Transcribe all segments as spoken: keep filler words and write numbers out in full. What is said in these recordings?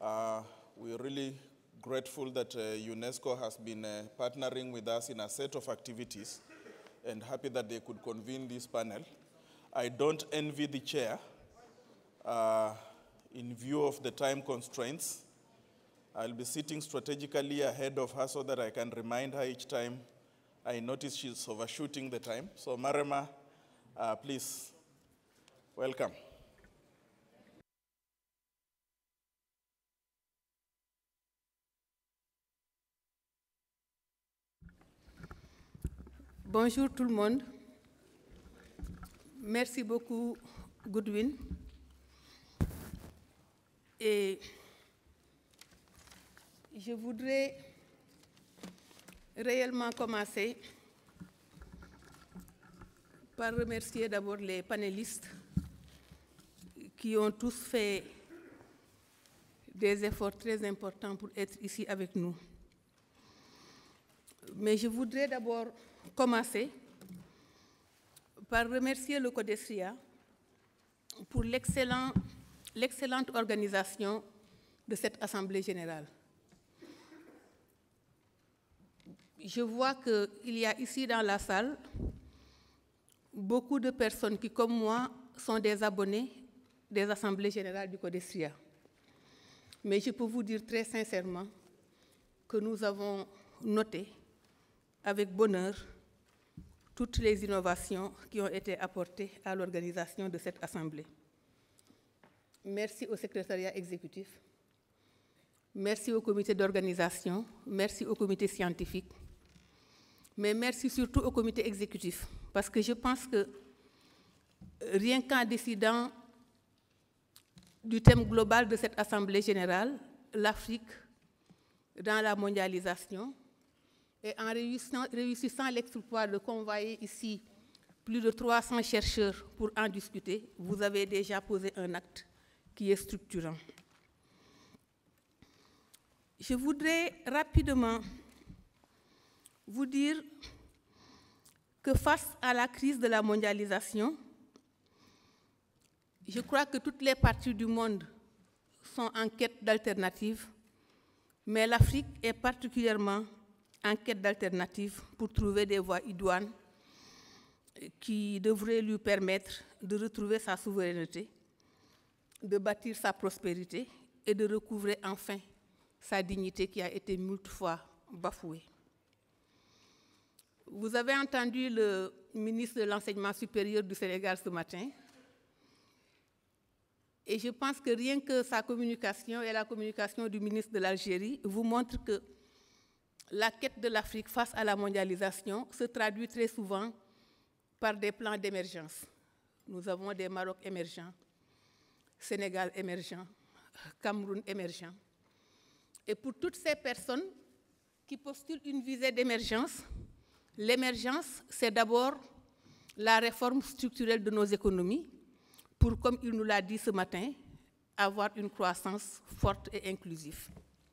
Uh, we're really grateful that uh, UNESCO has been uh, partnering with us in a set of activities and happy that they could convene this panel. I don't envy the chair uh, in view of the time constraints. I'll be sitting strategically ahead of her so that I can remind her each time I notice she's overshooting the time. So Marema, uh, please, welcome. Bonjour tout le monde. Merci beaucoup, Goodwin. Et je voudrais réellement commencer par remercier d'abord les panélistes qui ont tous fait des efforts très importants pour être ici avec nous. Mais je voudrais d'abord commencer par remercier le CODESRIA pour l'excellent, l'excellente organisation de cette Assemblée générale. Je vois qu'il y a ici dans la salle beaucoup de personnes qui, comme moi, sont des abonnés des Assemblées générales du CODESRIA. Mais je peux vous dire très sincèrement que nous avons noté avec bonheur toutes les innovations qui ont été apportées à l'organisation de cette Assemblée. Merci au secrétariat exécutif, merci au comité d'organisation, merci au comité scientifique, mais merci surtout au comité exécutif, parce que je pense que rien qu'en décidant du thème global de cette Assemblée générale, l'Afrique dans la mondialisation, et en réussissant, réussissant l'exploit de convoyer ici plus de trois cents chercheurs pour en discuter, vous avez déjà posé un acte qui est structurant. Je voudrais rapidement vous dire que face à la crise de la mondialisation, je crois que toutes les parties du monde sont en quête d'alternatives, mais l'Afrique est particulièrement en quête d'alternatives pour trouver des voies idoines qui devraient lui permettre de retrouver sa souveraineté, de bâtir sa prospérité et de recouvrer enfin sa dignité qui a été multiple fois bafouée. Vous avez entendu le ministre de l'Enseignement supérieur du Sénégal ce matin, et je pense que rien que sa communication et la communication du ministre de l'Algérie vous montrent que la quête de l'Afrique face à la mondialisation se traduit très souvent par des plans d'émergence. Nous avons des Maroc émergents, Sénégal émergent, Cameroun émergent. Et pour toutes ces personnes qui postulent une visée d'émergence, l'émergence, c'est d'abord la réforme structurelle de nos économies pour, comme il nous l'a dit ce matin, avoir une croissance forte et inclusive.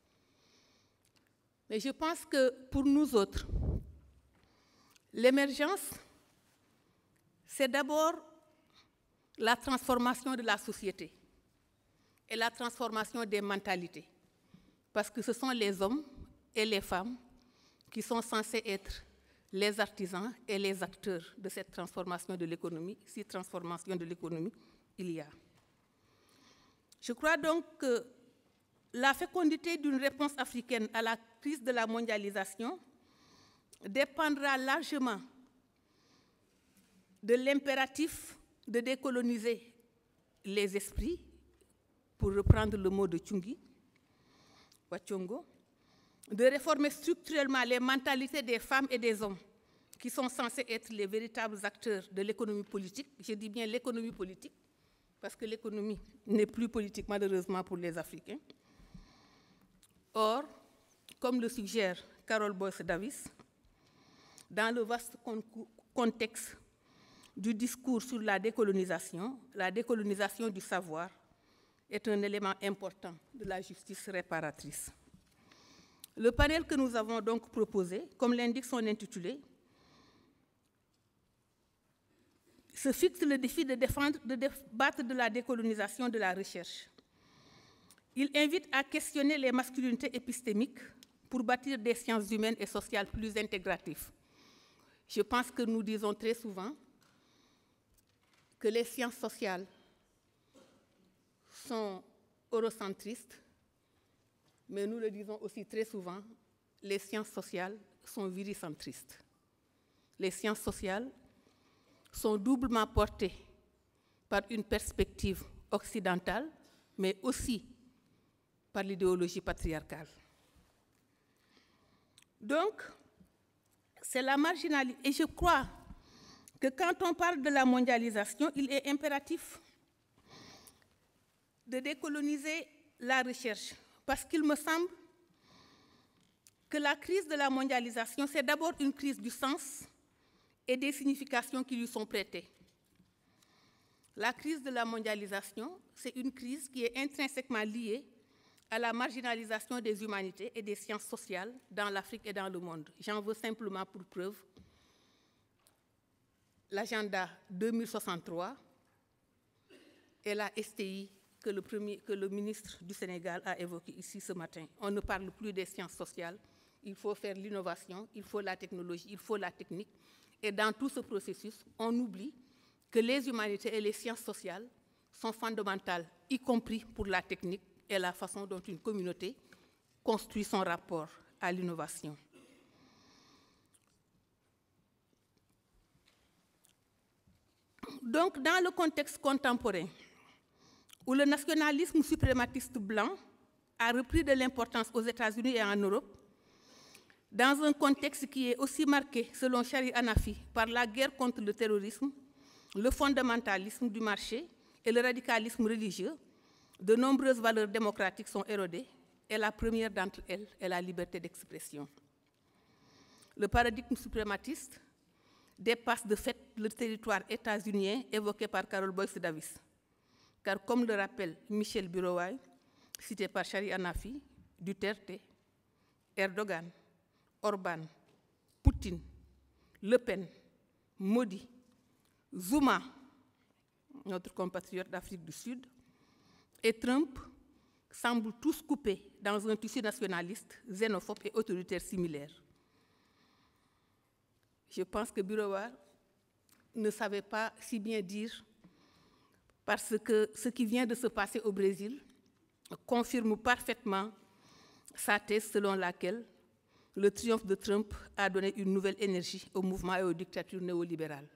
Mais je pense que pour nous autres, l'émergence, c'est d'abord la transformation de la société et la transformation des mentalités. Parce que ce sont les hommes et les femmes qui sont censés être les artisans et les acteurs de cette transformation de l'économie, si transformation de l'économie il y a. Je crois donc que la fécondité d'une réponse africaine à la crise de la mondialisation dépendra largement de l'impératif de décoloniser les esprits, pour reprendre le mot de Tchungi, Wachongo, de réformer structurellement les mentalités des femmes et des hommes qui sont censés être les véritables acteurs de l'économie politique. Je dis bien l'économie politique, parce que l'économie n'est plus politique malheureusement pour les Africains. Or, comme le suggère Carol Boyce-Davis, dans le vaste contexte du discours sur la décolonisation, la décolonisation du savoir est un élément important de la justice réparatrice. Le panel que nous avons donc proposé, comme l'indique son intitulé, se fixe le défi de, défendre, de débattre de la décolonisation de la recherche. Il invite à questionner les masculinités épistémiques pour bâtir des sciences humaines et sociales plus intégratives. Je pense que nous disons très souvent que les sciences sociales sont eurocentristes, mais nous le disons aussi très souvent, les sciences sociales sont viricentristes. Les sciences sociales sont doublement portées par une perspective occidentale, mais aussi par l'idéologie patriarcale. Donc, c'est la marginalité. Et je crois que quand on parle de la mondialisation, il est impératif de décoloniser la recherche, parce qu'il me semble que la crise de la mondialisation, c'est d'abord une crise du sens et des significations qui lui sont prêtées. La crise de la mondialisation, c'est une crise qui est intrinsèquement liée à la marginalisation des humanités et des sciences sociales dans l'Afrique et dans le monde. J'en veux simplement pour preuve l'agenda deux mille soixante-trois et la S T I que le, premier, que le ministre du Sénégal a évoqué ici ce matin. On ne parle plus des sciences sociales, il faut faire l'innovation, il faut la technologie, il faut la technique. Et dans tout ce processus, on oublie que les humanités et les sciences sociales sont fondamentales, y compris pour la technique et la façon dont une communauté construit son rapport à l'innovation. Donc, dans le contexte contemporain, où le nationalisme suprématiste blanc a repris de l'importance aux États-Unis et en Europe, dans un contexte qui est aussi marqué, selon Shari Hanafi, par la guerre contre le terrorisme, le fondamentalisme du marché et le radicalisme religieux, de nombreuses valeurs démocratiques sont érodées, et la première d'entre elles est la liberté d'expression. Le paradigme suprématiste dépasse de fait le territoire états-unien évoqué par Carol Boyce Davis. Car comme le rappelle Michel Biroway, cité par Shari Hanafi, Duterte, Erdogan, Orban, Poutine, Le Pen, Modi, Zuma, notre compatriote d'Afrique du Sud, et Trump semblent tous coupés dans un tissu nationaliste, xénophobe et autoritaire similaire. Je pense que Biroway ne savait pas si bien dire, parce que ce qui vient de se passer au Brésil confirme parfaitement sa thèse selon laquelle le triomphe de Trump a donné une nouvelle énergie au mouvement et aux dictatures néolibérales.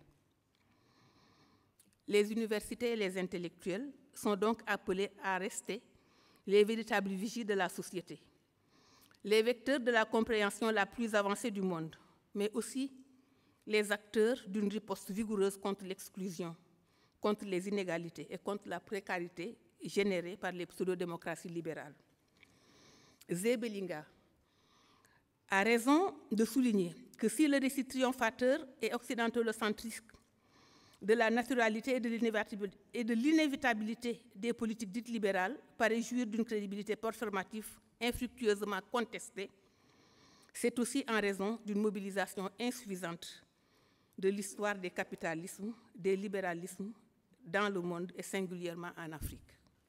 Les universités et les intellectuels sont donc appelés à rester les véritables vigies de la société, les vecteurs de la compréhension la plus avancée du monde, mais aussi les acteurs d'une riposte vigoureuse contre l'exclusion, contre les inégalités et contre la précarité générée par les pseudo-démocraties libérales. Zebelinga a raison de souligner que si le récit triomphateur et occidentalocentrique de la naturalité et de l'inévitabilité des politiques dites libérales paraît jouir d'une crédibilité performative infructueusement contestée, c'est aussi en raison d'une mobilisation insuffisante de l'histoire des capitalismes, des libéralismes dans le monde et singulièrement en Afrique.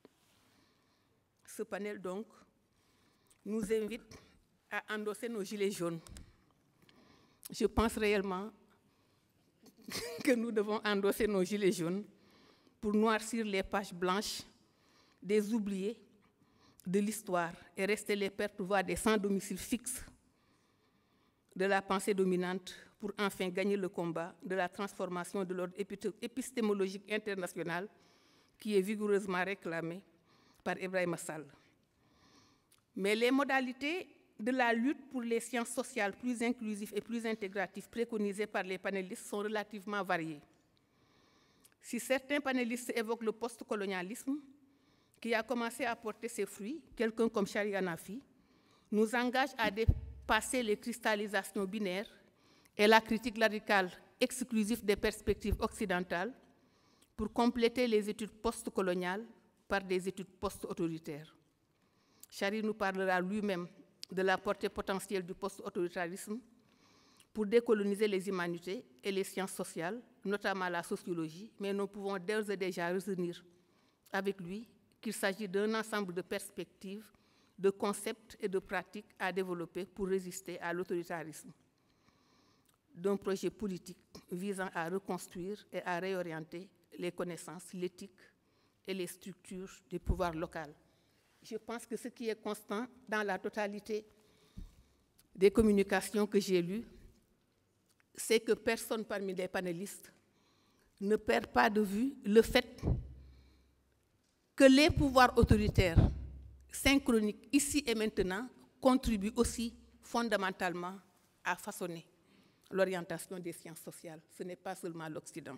Ce panel, donc, nous invite à endosser nos gilets jaunes. Je pense réellement que nous devons endosser nos gilets jaunes pour noircir les pages blanches des oubliés de l'histoire et rester les porte-voix des sans-domicile fixes de la pensée dominante pour enfin gagner le combat de la transformation de l'ordre épistémologique international qui est vigoureusement réclamé par Ibrahima Sall. Mais les modalités de la lutte pour les sciences sociales plus inclusives et plus intégratives préconisées par les panélistes sont relativement variées. Si certains panélistes évoquent le post-colonialisme, qui a commencé à porter ses fruits, quelqu'un comme Shari Hanafi nous engage à dépasser les cristallisations binaires et la critique radicale exclusive des perspectives occidentales pour compléter les études post-coloniales par des études post-autoritaires. Shari nous parlera lui-même de la portée potentielle du post-autoritarisme pour décoloniser les humanités et les sciences sociales, notamment la sociologie, mais nous pouvons d'ores et déjà retenir avec lui qu'il s'agit d'un ensemble de perspectives, de concepts et de pratiques à développer pour résister à l'autoritarisme, d'un projet politique visant à reconstruire et à réorienter les connaissances, l'éthique et les structures du pouvoir local. Je pense que ce qui est constant dans la totalité des communications que j'ai lues, c'est que personne parmi les panélistes ne perd pas de vue le fait que les pouvoirs autoritaires synchroniques ici et maintenant contribuent aussi fondamentalement à façonner l'orientation des sciences sociales. Ce n'est pas seulement l'Occident.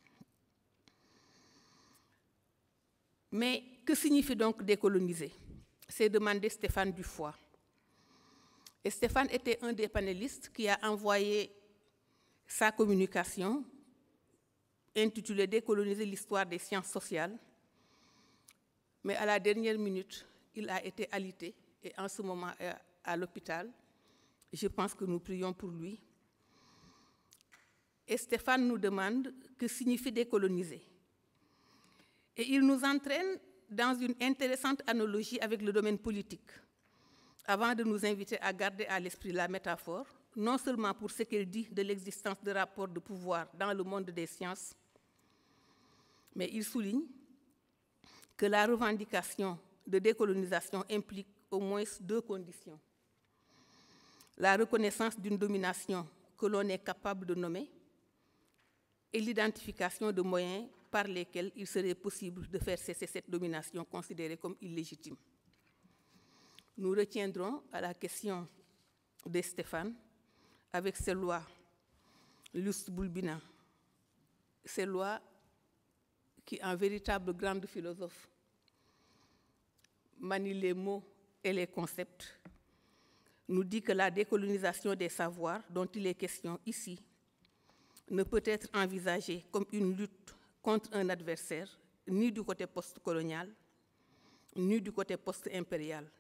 Mais que signifie donc décoloniser? C'est demandé Stéphane Dufoy. Et Stéphane était un des panélistes qui a envoyé sa communication intitulée « Décoloniser l'histoire des sciences sociales ». Mais à la dernière minute, il a été alité et en ce moment est à l'hôpital. Je pense que nous prions pour lui. Et Stéphane nous demande que signifie décoloniser. Et il nous entraîne dans une intéressante analogie avec le domaine politique, avant de nous inviter à garder à l'esprit la métaphore, non seulement pour ce qu'elle dit de l'existence de rapports de pouvoir dans le monde des sciences, mais il souligne que la revendication de décolonisation implique au moins deux conditions. La reconnaissance d'une domination que l'on est capable de nommer et l'identification de moyens par lesquels il serait possible de faire cesser cette domination considérée comme illégitime. Nous retiendrons à la question de Stéphane avec ces lois, Luce Boulbina, ces lois qui, en véritable grande philosophe, manie les mots et les concepts, nous dit que la décolonisation des savoirs dont il est question ici ne peut être envisagée comme une lutte contre un adversaire, ni du côté post-colonial, ni du côté post-impérial.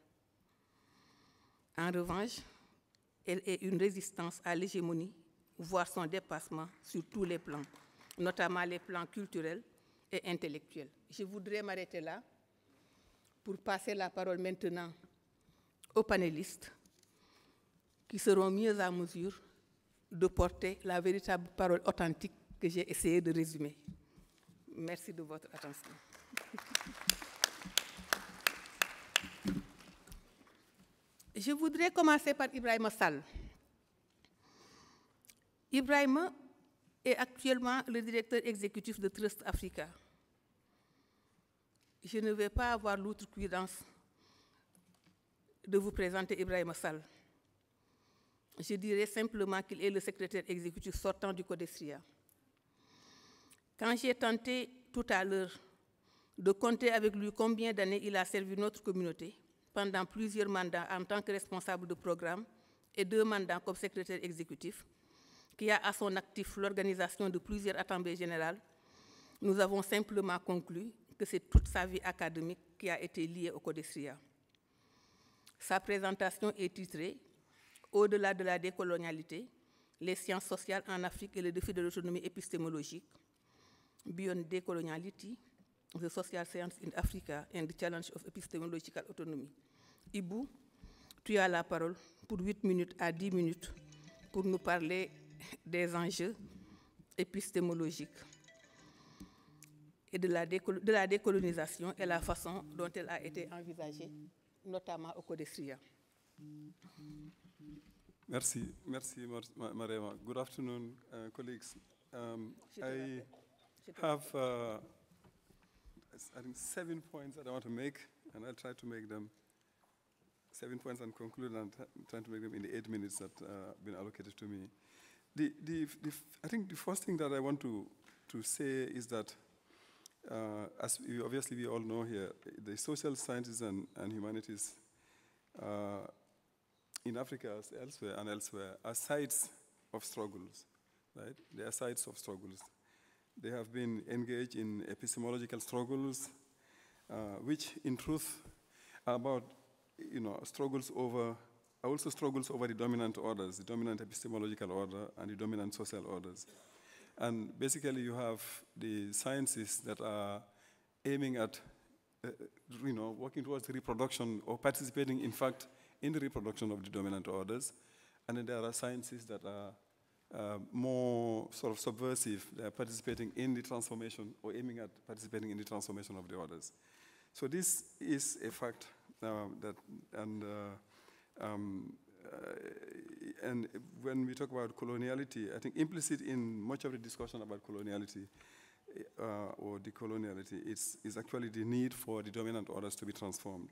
En revanche, elle est une résistance à l'hégémonie, voire son dépassement sur tous les plans, notamment les plans culturels et intellectuels. Je voudrais m'arrêter là pour passer la parole maintenant aux panélistes qui seront mieux à mesure de porter la véritable parole authentique que j'ai essayé de résumer. Merci de votre attention. Je voudrais commencer par Ibrahima Sall. Ibrahima est actuellement le directeur exécutif de Trust Africa. Je ne vais pas avoir l'outrecuidance de vous présenter Ibrahima Sall. Je dirais simplement qu'il est le secrétaire exécutif sortant du CODESRIA. Quand j'ai tenté tout à l'heure de compter avec lui combien d'années il a servi notre communauté, pendant plusieurs mandats en tant que responsable de programme et deux mandats comme secrétaire exécutif, qui a à son actif l'organisation de plusieurs assemblées générales, nous avons simplement conclu que c'est toute sa vie académique qui a été liée au CODESRIA. Sa présentation est titrée « Au-delà de la décolonialité, les sciences sociales en Afrique et le défi de l'autonomie épistémologique, Beyond Decoloniality, the Social Science in Africa and the Challenge of Epistemological Autonomy ». Ibou, tu as la parole pour huit minutes à dix minutes pour nous parler des enjeux épistémologiques et de la, décol de la décolonisation et la façon dont elle a été envisagée, notamment au CODESRIA. Merci, merci, Marema. Good afternoon, uh, colleagues. Um, I have, uh, I think, seven points that I want to make, and I'll try to make them seven points and conclude, and I'm trying to make them in the eight minutes that uh, have been allocated to me. The, the, the, I think the first thing that I want to, to say is that, uh, as we, obviously we all know here, the social sciences and, and humanities uh, in Africa as elsewhere and elsewhere are sites of struggles, right? They are sites of struggles. They have been engaged in epistemological struggles, uh, which in truth are about, you know, struggles over, also struggles over the dominant orders, the dominant epistemological order and the dominant social orders. And basically you have the sciences that are aiming at uh, you know, working towards the reproduction or participating, in fact, in the reproduction of the dominant orders. And then there are sciences that are uh, more sort of subversive. They are participating in the transformation or aiming at participating in the transformation of the orders. So this is a fact uh, that, and, uh, um, uh, and when we talk about coloniality, I think implicit in much of the discussion about coloniality uh, or decoloniality is, is actually the need for the dominant orders to be transformed.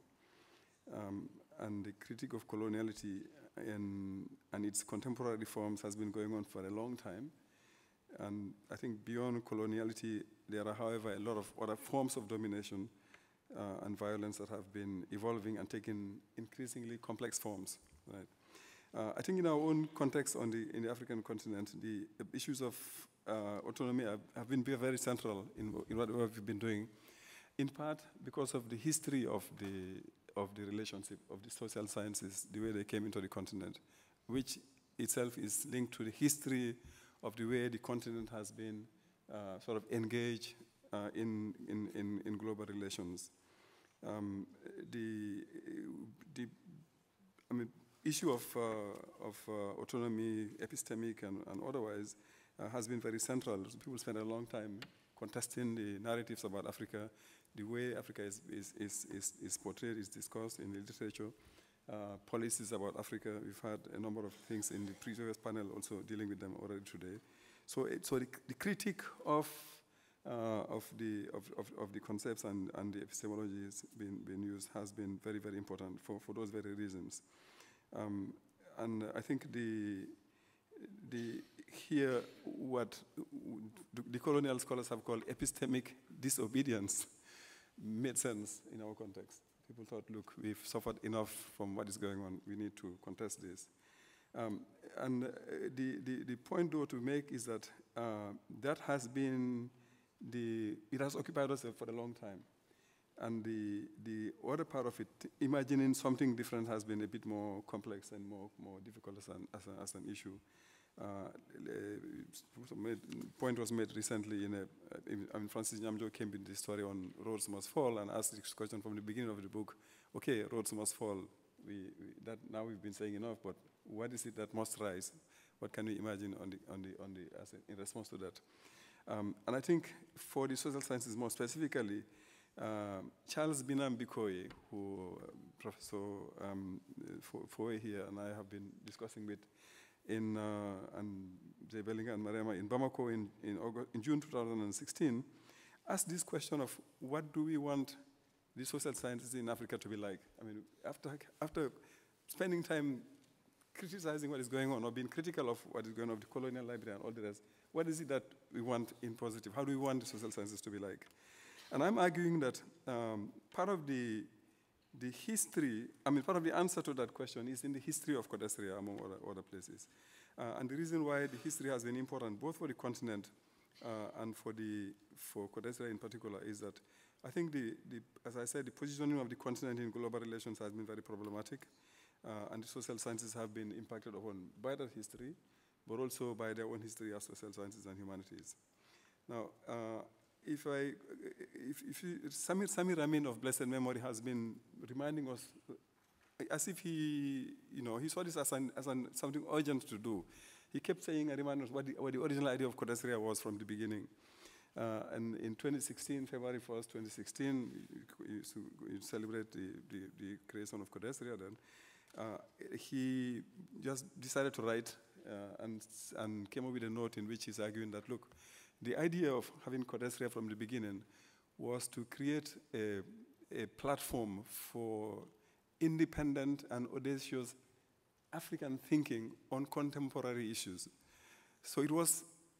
Um, and the critique of coloniality and, and its contemporary forms has been going on for a long time. And I think beyond coloniality, there are, however, a lot of other forms of domination uh, and violence that have been evolving and taking increasingly complex forms. Right? Uh, I think in our own context on the, in the African continent, the issues of uh, autonomy have, have been very central in, in what we've been doing, in part because of the history of the, of the relationship of the social sciences, the way they came into the continent, which itself is linked to the history of the way the continent has been uh, sort of engaged uh, in, in, in, in global relations. Um, the, the I mean, issue of, uh, of uh, autonomy, epistemic and, and otherwise, uh, has been very central. People spend a long time contesting the narratives about Africa, the way Africa is, is, is, is, is portrayed, is discussed in the literature, uh, policies about Africa. We've had a number of things in the previous panel also dealing with them already today. So, it, so the, the critique of, uh, of, the, of, of, of the concepts and, and the epistemologies being, being used has been very, very important for, for those very reasons. Um, and I think the, the, here what the colonial scholars have called epistemic disobedience made sense in our context. People thought, look, we've suffered enough from what is going on. We need to contest this. Um, and uh, the, the, the point, though, to make is that uh, that has been the, it has occupied us for a long time. And the, the other part of it, imagining something different, has been a bit more complex and more, more difficult as an, as, a, as an issue. Uh, made, point was made recently in a, I mean, Francis Nyamjo came with this story on Roads Must Fall and asked this question from the beginning of the book, okay, roads must fall. We, we, that, now we've been saying enough, but what is it that must rise? What can we imagine on the, on the, on the, as a, in response to that? Um, and I think for the social sciences more specifically, um, Charles Binam Bikoye, who uh, Professor um, Foe here and I have been discussing with in uh, and Jay Bellinger and Marema in Bamako in, in, August, in June two thousand sixteen, asked this question of what do we want the social sciences in Africa to be like? I mean, after, after spending time criticizing what is going on or being critical of what is going on of the colonial library and all the rest, what is it that we want in positive? How do we want the social sciences to be like? And I'm arguing that um, part of the The history, I mean, part of the answer to that question is in the history of Codesria, among other, other places. Uh, and the reason why the history has been important, both for the continent uh, and for, the, for Codesria in particular, is that I think, the, the, as I said, the positioning of the continent in global relations has been very problematic, uh, and the social sciences have been impacted upon by that history, but also by their own history as social sciences and humanities. Now, uh, If I, if, if you, Samir, Samir Amin of blessed memory has been reminding us, as if he, you know, he saw this as, an, as an, something urgent to do. He kept saying and reminding us what the, what the original idea of Codesria was from the beginning. Uh, and in twenty sixteen, February first, twenty sixteen, you, you celebrate the, the, the creation of Codesria then. Uh, he just decided to write uh, and, and came up with a note in which he's arguing that, look, the idea of having Codesria from the beginning was to create a, a platform for independent and audacious African thinking on contemporary issues. So it was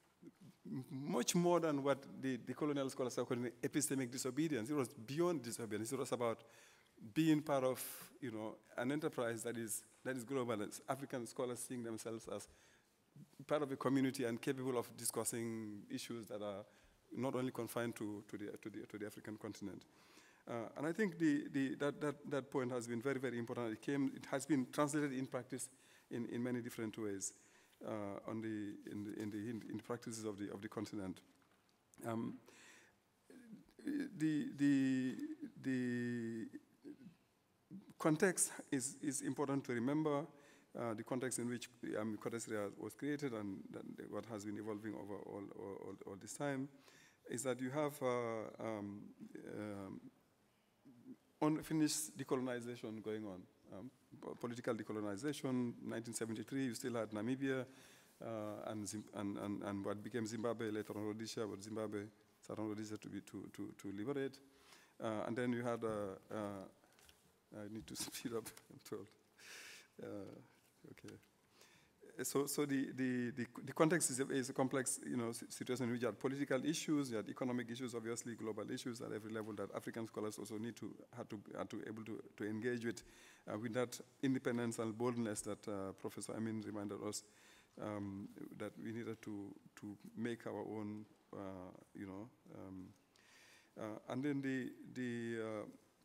much more than what the, the colonial scholars are calling epistemic disobedience. It was beyond disobedience. It was about being part of, you know, an enterprise that is, that is global. As African scholars seeing themselves as part of a community and capable of discussing issues that are not only confined to, to, the, to, the, to the African continent. Uh, and I think the, the, that, that, that point has been very, very important. It, came, it has been translated in practice in, in many different ways uh, on the, in, the, in, the, in, in the practices of the, of the continent. Um, the, the, the context is, is important to remember, uh, the context in which um, Codesria was created and what has been evolving over all, all, all this time, is that you have uh, um, um, unfinished decolonization going on. Um, political decolonization, nineteen seventy-three, you still had Namibia, uh, and, and, and, and what became Zimbabwe, later on Rhodesia, but Zimbabwe, Southern Rhodesia to, be, to, to, to liberate. Uh, and then you had, uh, uh, I need to speed up, I'm told. Uh, okay. So, so the, the, the, the context is a, is a complex, you know, situation in which you had political issues, you had economic issues, obviously global issues at every level that African scholars also need to, had to, had to able to, to engage with, uh, with that independence and boldness that uh, Professor Amin reminded us, um, that we needed to, to make our own, uh, you know, um, uh, and then the, the uh,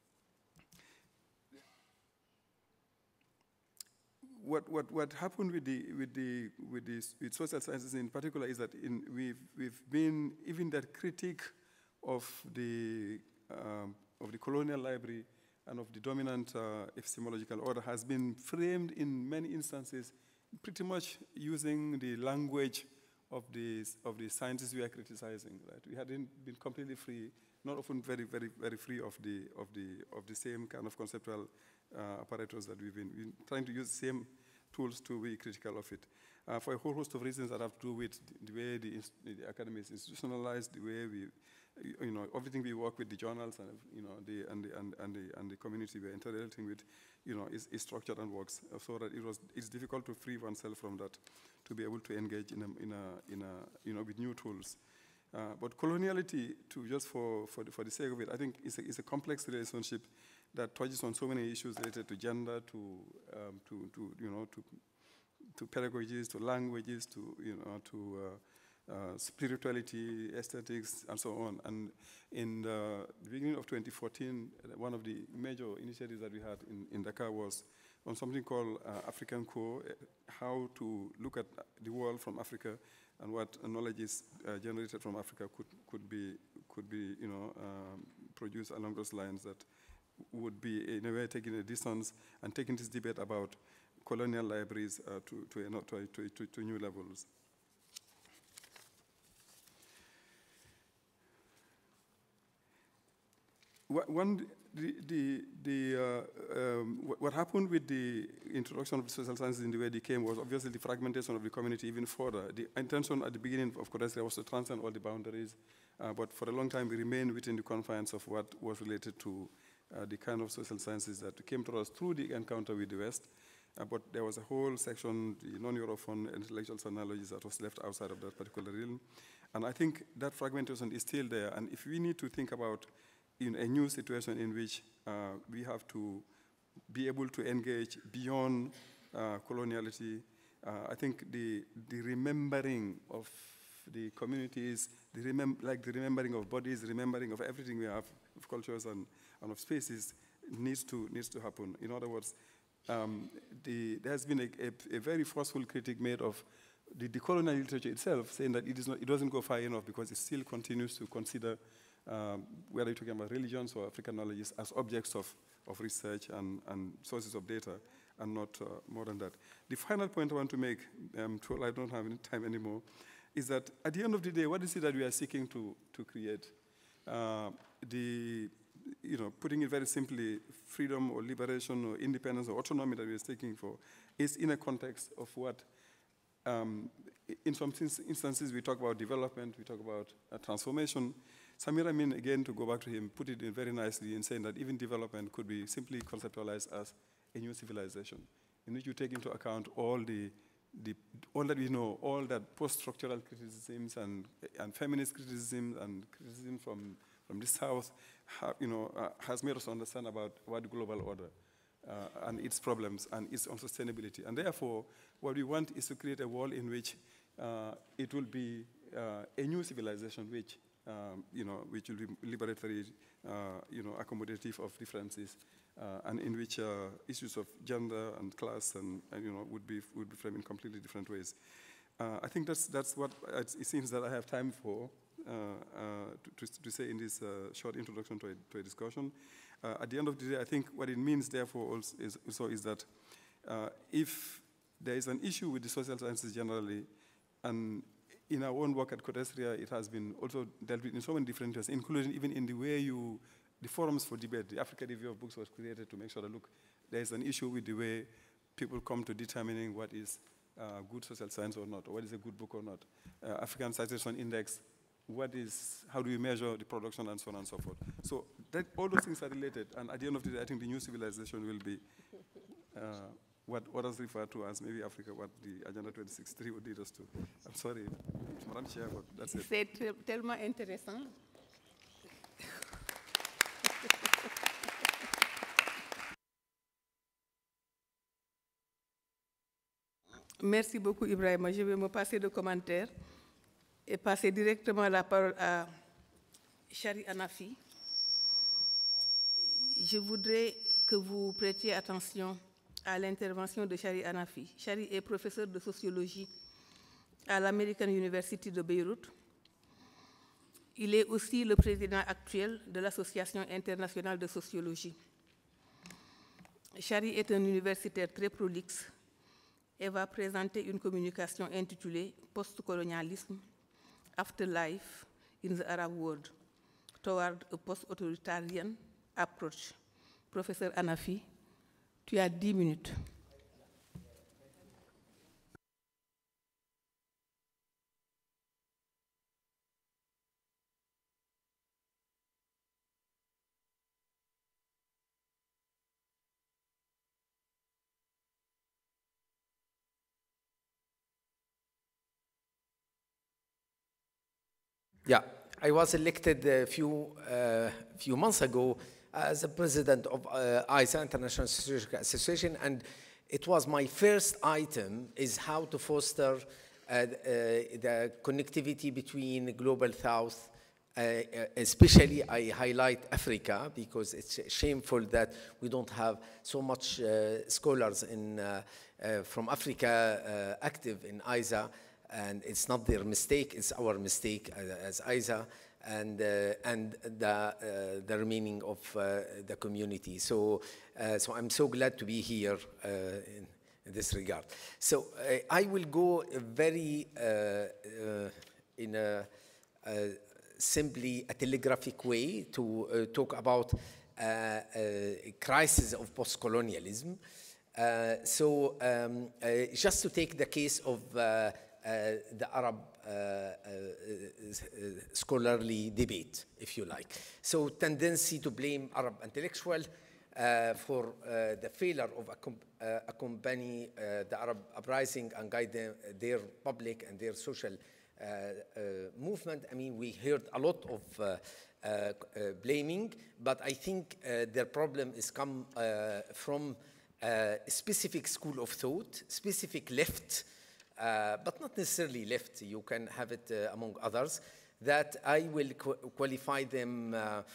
What, what, what happened with the, with, the, with, the, with social sciences in particular is that in, we've, we've been, even that critique of the, um, of the colonial library and of the dominant uh, epistemological order has been framed in many instances pretty much using the language of the, of the scientists we are criticizing. Right? We hadn't been completely free, not often very, very, very free of the, of the, of the same kind of conceptual Uh, apparatus that we've been, been trying to use the same tools to be critical of it. Uh, for a whole host of reasons that have to do with the, the way the, the academy is institutionalized, the way we, you know, everything we work with, the journals and, you know, the, and, the, and, and, the, and the community we're interacting with, you know, is, is structured and works. So that it was, it's difficult to free oneself from that, to be able to engage in a, in a, in a you know, with new tools. Uh, but coloniality, to just for, for, the, for the sake of it, I think is a, is a complex relationship that touches on so many issues related to gender, to, um, to, to you know, to, to pedagogies, to languages, to, you know, to uh, uh, spirituality, aesthetics, and so on. And in the beginning of twenty fourteen, one of the major initiatives that we had in, in Dakar was on something called uh, African Core, how to look at the world from Africa and what knowledge is uh, generated from Africa could, could be, could be you know, um, produced along those lines that would be in a way taking a distance and taking this debate about colonial libraries uh, to, to, to, to, to new levels. One, the, the, the, uh, um, what happened with the introduction of the social sciences in the way they came was obviously the fragmentation of the community even further. The intention at the beginning of Codesria was to transcend all the boundaries, uh, but for a long time we remained within the confines of what was related to uh, the kind of social sciences that came to us through the encounter with the West. Uh, but there was a whole section, the non-Europhone intellectual analogies, that was left outside of that particular realm. And I think that fragmentation is still there. And if we need to think about in a new situation in which uh, we have to be able to engage beyond uh, coloniality, uh, I think the, the remembering of the communities, the remem like the remembering of bodies, remembering of everything we have, of cultures and, and of spaces, needs to, needs to happen. In other words, um, the, there has been a, a, a very forceful critique made of the decolonial literature itself, saying that it, is not, it doesn't go far enough because it still continues to consider Um, whether you're talking about religions or African knowledges as objects of, of research and, and sources of data, and not uh, more than that. The final point I want to make, um, to, I don't have any time anymore, is that at the end of the day, what is it that we are seeking to, to create? Uh, the, you know, putting it very simply, freedom or liberation or independence or autonomy that we are seeking for is in a context of what, um, in some instances we talk about development, we talk about uh, transformation. Samir Amin, again, to go back to him, put it in very nicely in saying that even development could be simply conceptualized as a new civilization, in which you take into account all the, the all that we know, all that post-structural criticisms and, and feminist criticism and criticism from, from the South, have, you know, uh, has made us understand about what the global order uh, and its problems and its unsustainability. And therefore, what we want is to create a world in which uh, it will be uh, a new civilization, which Um, you know, which will be liberatory, uh, you know, accommodative of differences, uh, and in which uh, issues of gender and class and, and you know would be would be framed in completely different ways. Uh, I think that's that's what it seems that I have time for uh, uh, to, to say in this uh, short introduction to a, to a discussion. Uh, at the end of the day, I think what it means, therefore, also is, also is that uh, if there is an issue with the social sciences generally, and in our own work at Codesria, it has been also dealt with in so many different ways, including even in the way you, the forums for debate. The Africa Review of Books was created to make sure that, look, there is an issue with the way people come to determining what is uh, good social science or not, or what is a good book or not. Uh, African Citation Index, what is, how do we measure the production and so on and so forth. So that, all those things are related, and at the end of the day, I think the new civilization will be uh, what others refer to as maybe Africa, what the Agenda twenty sixty-three would lead us to. I'm sorry, Madam Chair, but that's it. C'est tellement intéressant. Merci beaucoup, Ibrahima. Je vais me passer de commentaires et passer directement la parole à Chari Anafi. Je voudrais que vous prêtiez attention à l'intervention de Chari Anafi. Chari est professeur de sociologie à l'American University de Beyrouth. Il est aussi le président actuel de l'Association internationale de sociologie. Chari est un universitaire très prolixe et va présenter une communication intitulée « Post-colonialisme, Afterlife in the Arab World, Toward a Post-Authoritarian Approach ». Professeur Anafi, tu as dix minutes. Yeah, I was elected a few, uh, few months ago as the president of uh, I S A, International Sociological Association, and it was my first item is how to foster uh, uh, the connectivity between the Global South, uh, especially I highlight Africa because it's shameful that we don't have so much uh, scholars in, uh, uh, from Africa uh, active in I S A. And it's not their mistake, it's our mistake as I S A and, uh, and the, uh, the remaining of uh, the community. So, uh, so I'm so glad to be here uh, in, in this regard. So uh, I will go very, uh, uh, in a, a simply a telegraphic way to uh, talk about uh, a crisis of post-colonialism. Uh, so um, uh, just to take the case of uh, Uh, the Arab uh, uh, scholarly debate, if you like. So tendency to blame Arab intellectuals uh, for uh, the failure of uh, accompany uh, the Arab uprising and guide them, their public and their social uh, uh, movement. I mean, we heard a lot of uh, uh, uh, blaming, but I think uh, their problem is come uh, from a specific school of thought, specific left, Uh, but not necessarily left, you can have it uh, among others, that I will qu qualify them uh,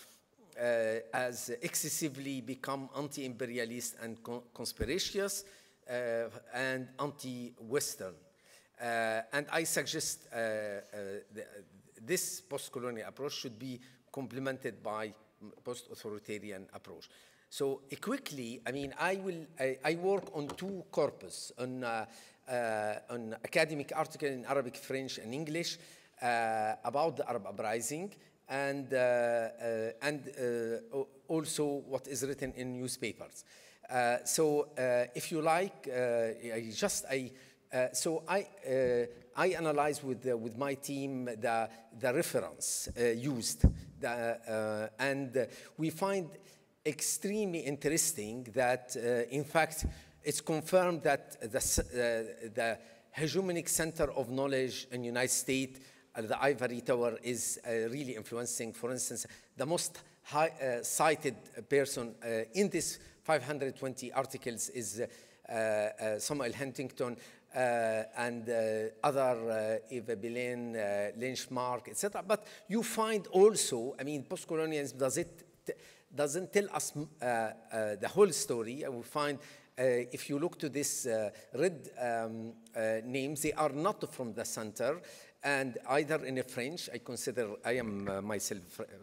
uh, as excessively become anti-imperialist and con conspiracious uh, and anti-Western. Uh, and I suggest uh, uh, the, this post-colonial approach should be complemented by post-authoritarian approach. So uh, quickly, I mean, I will, I, I work on two corpus, on uh, Uh, an academic article in Arabic, French, and English uh, about the Arab uprising, and, uh, uh, and uh, also what is written in newspapers. Uh, so uh, if you like, uh, I just, I, uh, so I, uh, I analyze with, uh, with my team the, the reference uh, used, the, uh, and uh, we find extremely interesting that, uh, in fact, it's confirmed that the, uh, the hegemonic center of knowledge in the United States, uh, the ivory tower, is uh, really influencing. For instance, the most high, uh, cited person uh, in this five hundred twenty articles is uh, uh, Samuel Huntington uh, and uh, other uh, Eva Belen, uh, Lynch Mark, et cetera. But you find also, I mean, post-colonialism does it doesn't tell us uh, uh, the whole story, and we find. Uh, if you look to this uh, red um, uh, names, they are not from the center, and either in a French, I consider, I am uh, myself fr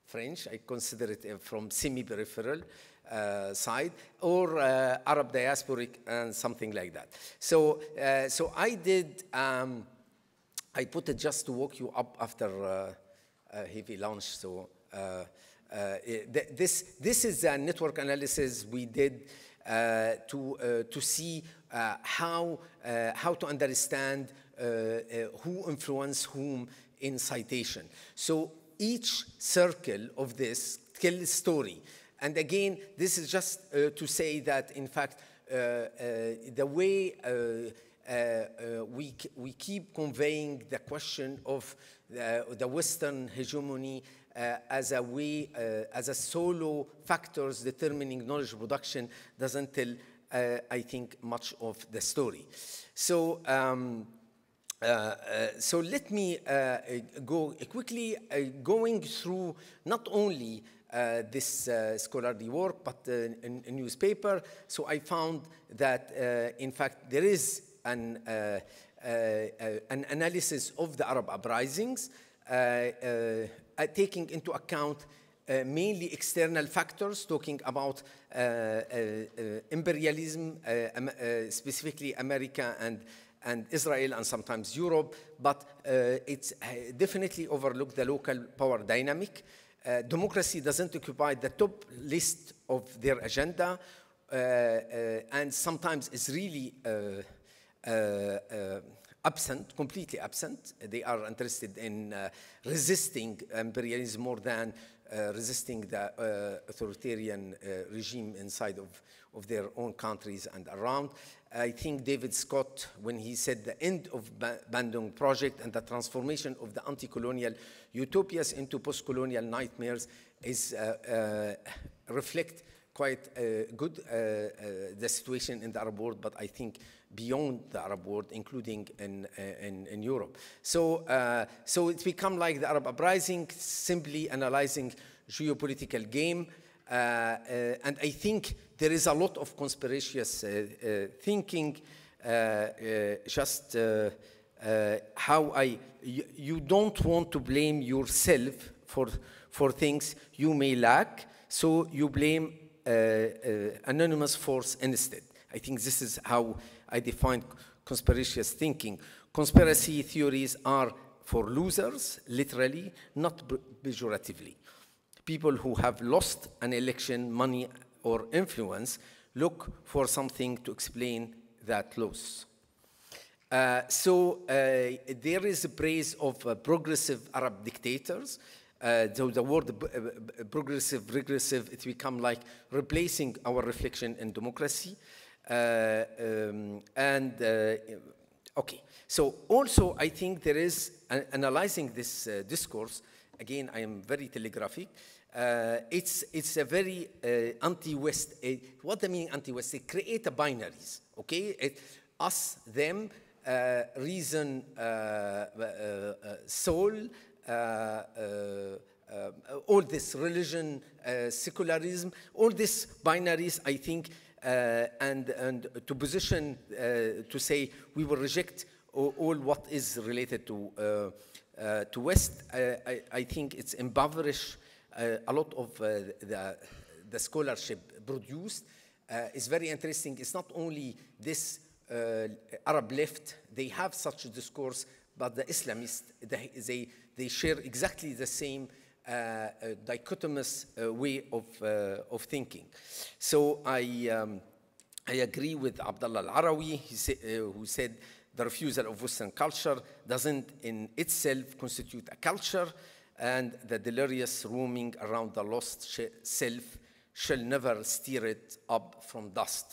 French. I consider it uh, from semi-peripheral uh, side, or uh, Arab diasporic and something like that. So, uh, so I did, um, I put it just to walk you up after uh, a heavy lunch. So uh, uh, th this, this is a network analysis we did uh, to, uh, to see uh, how, uh, how to understand uh, uh, who influenced whom in citation. So each circle of this tells a story. And again, this is just uh, to say that, in fact, uh, uh, the way uh, uh, uh, we, we keep conveying the question of the, the Western hegemony uh, as a way, uh, as a solo factors determining knowledge production doesn't tell, uh, I think, much of the story. So, um, Uh, uh, so let me uh, go quickly uh, going through not only uh, this uh, scholarly work, but uh, a, a newspaper. So I found that, uh, in fact, there is an, uh, uh, uh, an analysis of the Arab uprisings, uh, uh, taking into account uh, mainly external factors, talking about uh, uh, uh, imperialism, uh, um, uh, specifically America and and Israel and sometimes Europe, but uh, it's uh, definitely overlooked the local power dynamic. Uh, democracy doesn't occupy the top list of their agenda, uh, uh, and sometimes is really uh, uh, uh, absent, completely absent. They are interested in uh, resisting imperialism more than uh, resisting the uh, authoritarian uh, regime inside of, of their own countries and around. I think David Scott, when he said the end of the Bandung Project and the transformation of the anti-colonial utopias into post-colonial nightmares is uh, uh, reflect quite uh, good uh, uh, the situation in the Arab world, but I think beyond the Arab world, including in, uh, in, in Europe. So, uh, so it's become like the Arab uprising, simply analyzing geopolitical game. Uh, uh, and I think there is a lot of conspiracious uh, uh, thinking, uh, uh, just uh, uh, how I, you, you don't want to blame yourself for, for things you may lack, so you blame uh, uh, anonymous force instead. I think this is how I define conspiracious thinking. Conspiracy theories are for losers, literally, not pejoratively. People who have lost an election, money, or influence look for something to explain that loss. Uh, so uh, there is a praise of uh, progressive Arab dictators. Uh, so the word uh, progressive, regressive, it's become like replacing our reflection in democracy. Uh, um, and uh, okay, so also I think there is, uh, analyzing this uh, discourse, again, I am very telegraphic. Uh, it's, it's a very uh, anti-West. Uh, what I mean anti-West? They create a binaries, okay? It, us, them, uh, reason, uh, uh, uh, soul, uh, uh, uh, all this religion, uh, secularism, all these binaries, I think, uh, and, and to position, uh, to say we will reject all, all what is related to, uh, uh, to West, uh, I, I think it's impoverish. Uh, a lot of uh, the, the scholarship produced uh, is very interesting. It's not only this uh, Arab left, they have such a discourse, but the Islamists, they, they, they share exactly the same uh, uh, dichotomous uh, way of, uh, of thinking. So I, um, I agree with Abdullah Al-Arawi, he sa uh, who said the refusal of Western culture doesn't in itself constitute a culture, and the delirious roaming around the lost sh self shall never steer it up from dust.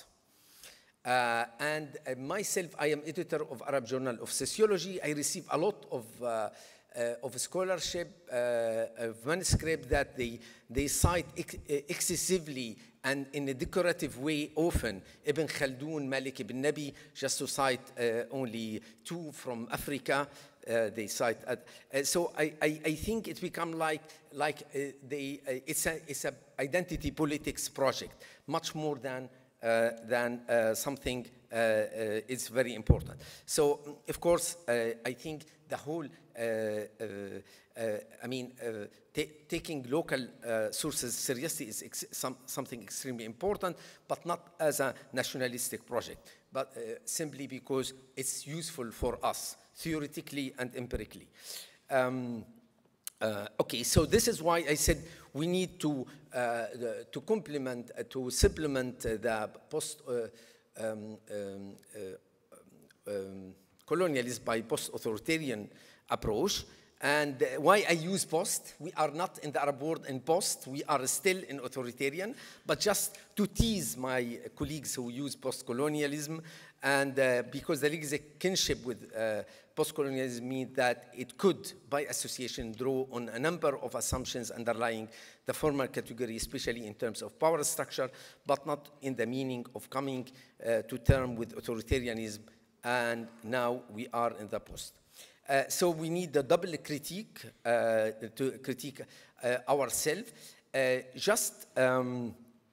Uh, and uh, myself, I am editor of Arab Journal of Sociology. I receive a lot of, uh, uh, of scholarship, uh, of manuscript that they, they cite ex excessively and in a decorative way often. Ibn Khaldun, Malik ibn Nabi, just to cite uh, only two from Africa. Uh, they cite, uh, uh, so I, I, I think it's become like, like uh, they, uh, it's a, it's a identity politics project, much more than, uh, than uh, something uh, uh, is very important. So, of course, uh, I think the whole uh, uh, uh, I mean, uh, taking local uh, sources seriously is ex some, something extremely important, but not as a nationalistic project, but uh, simply because it's useful for us, theoretically and empirically. Um, uh, okay, so this is why I said we need to, uh, the, to complement, uh, to supplement uh, the post, uh, um, um, uh, um, colonialism by post-authoritarian approach. And uh, why I use post, we are not in the Arab world in post, we are still in authoritarian, but just to tease my colleagues who use post-colonialism, and uh, because there is a kinship with uh, post-colonialism means that it could, by association, draw on a number of assumptions underlying the former category, especially in terms of power structure, but not in the meaning of coming uh, to term with authoritarianism, and now we are in the post. Uh, so we need the double critique uh, to critique uh, ourselves. Uh, just um,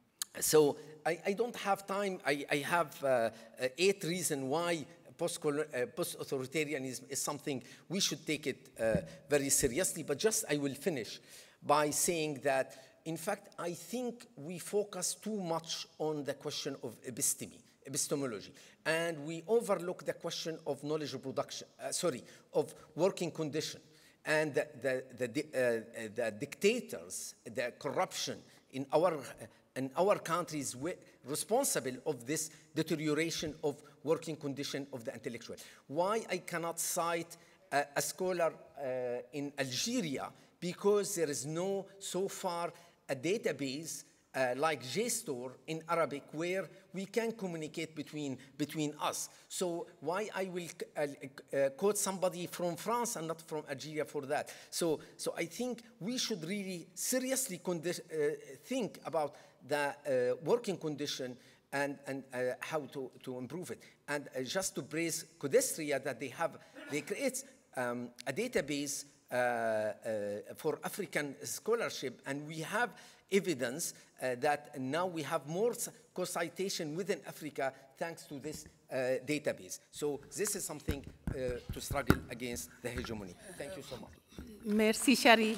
so I, I don't have time. I, I have uh, eight reasons why post-authoritarianism uh, post is something we should take it uh, very seriously. But just I will finish by saying that, in fact, I think we focus too much on the question of episteme. Epistemology, and we overlook the question of knowledge production, uh, sorry, of working condition, and the, the, the, uh, the dictators, the corruption in our, uh, in our countries responsible of this deterioration of working condition of the intellectual. Why I cannot cite uh, a scholar uh, in Algeria, because there is no, so far, a database Uh, like JSTOR in Arabic, where we can communicate between, between us. So why I will uh, uh, quote somebody from France and not from Algeria for that? So, so I think we should really seriously uh, think about the uh, working condition and, and uh, how to, to improve it. And uh, just to praise Codestria, that they have, they create um, a database uh, uh, for African scholarship, and we have evidence uh, that now we have more co-citation within Africa thanks to this uh, database. So this is something uh, to struggle against the hegemony. Thank you so much. Merci, Shari.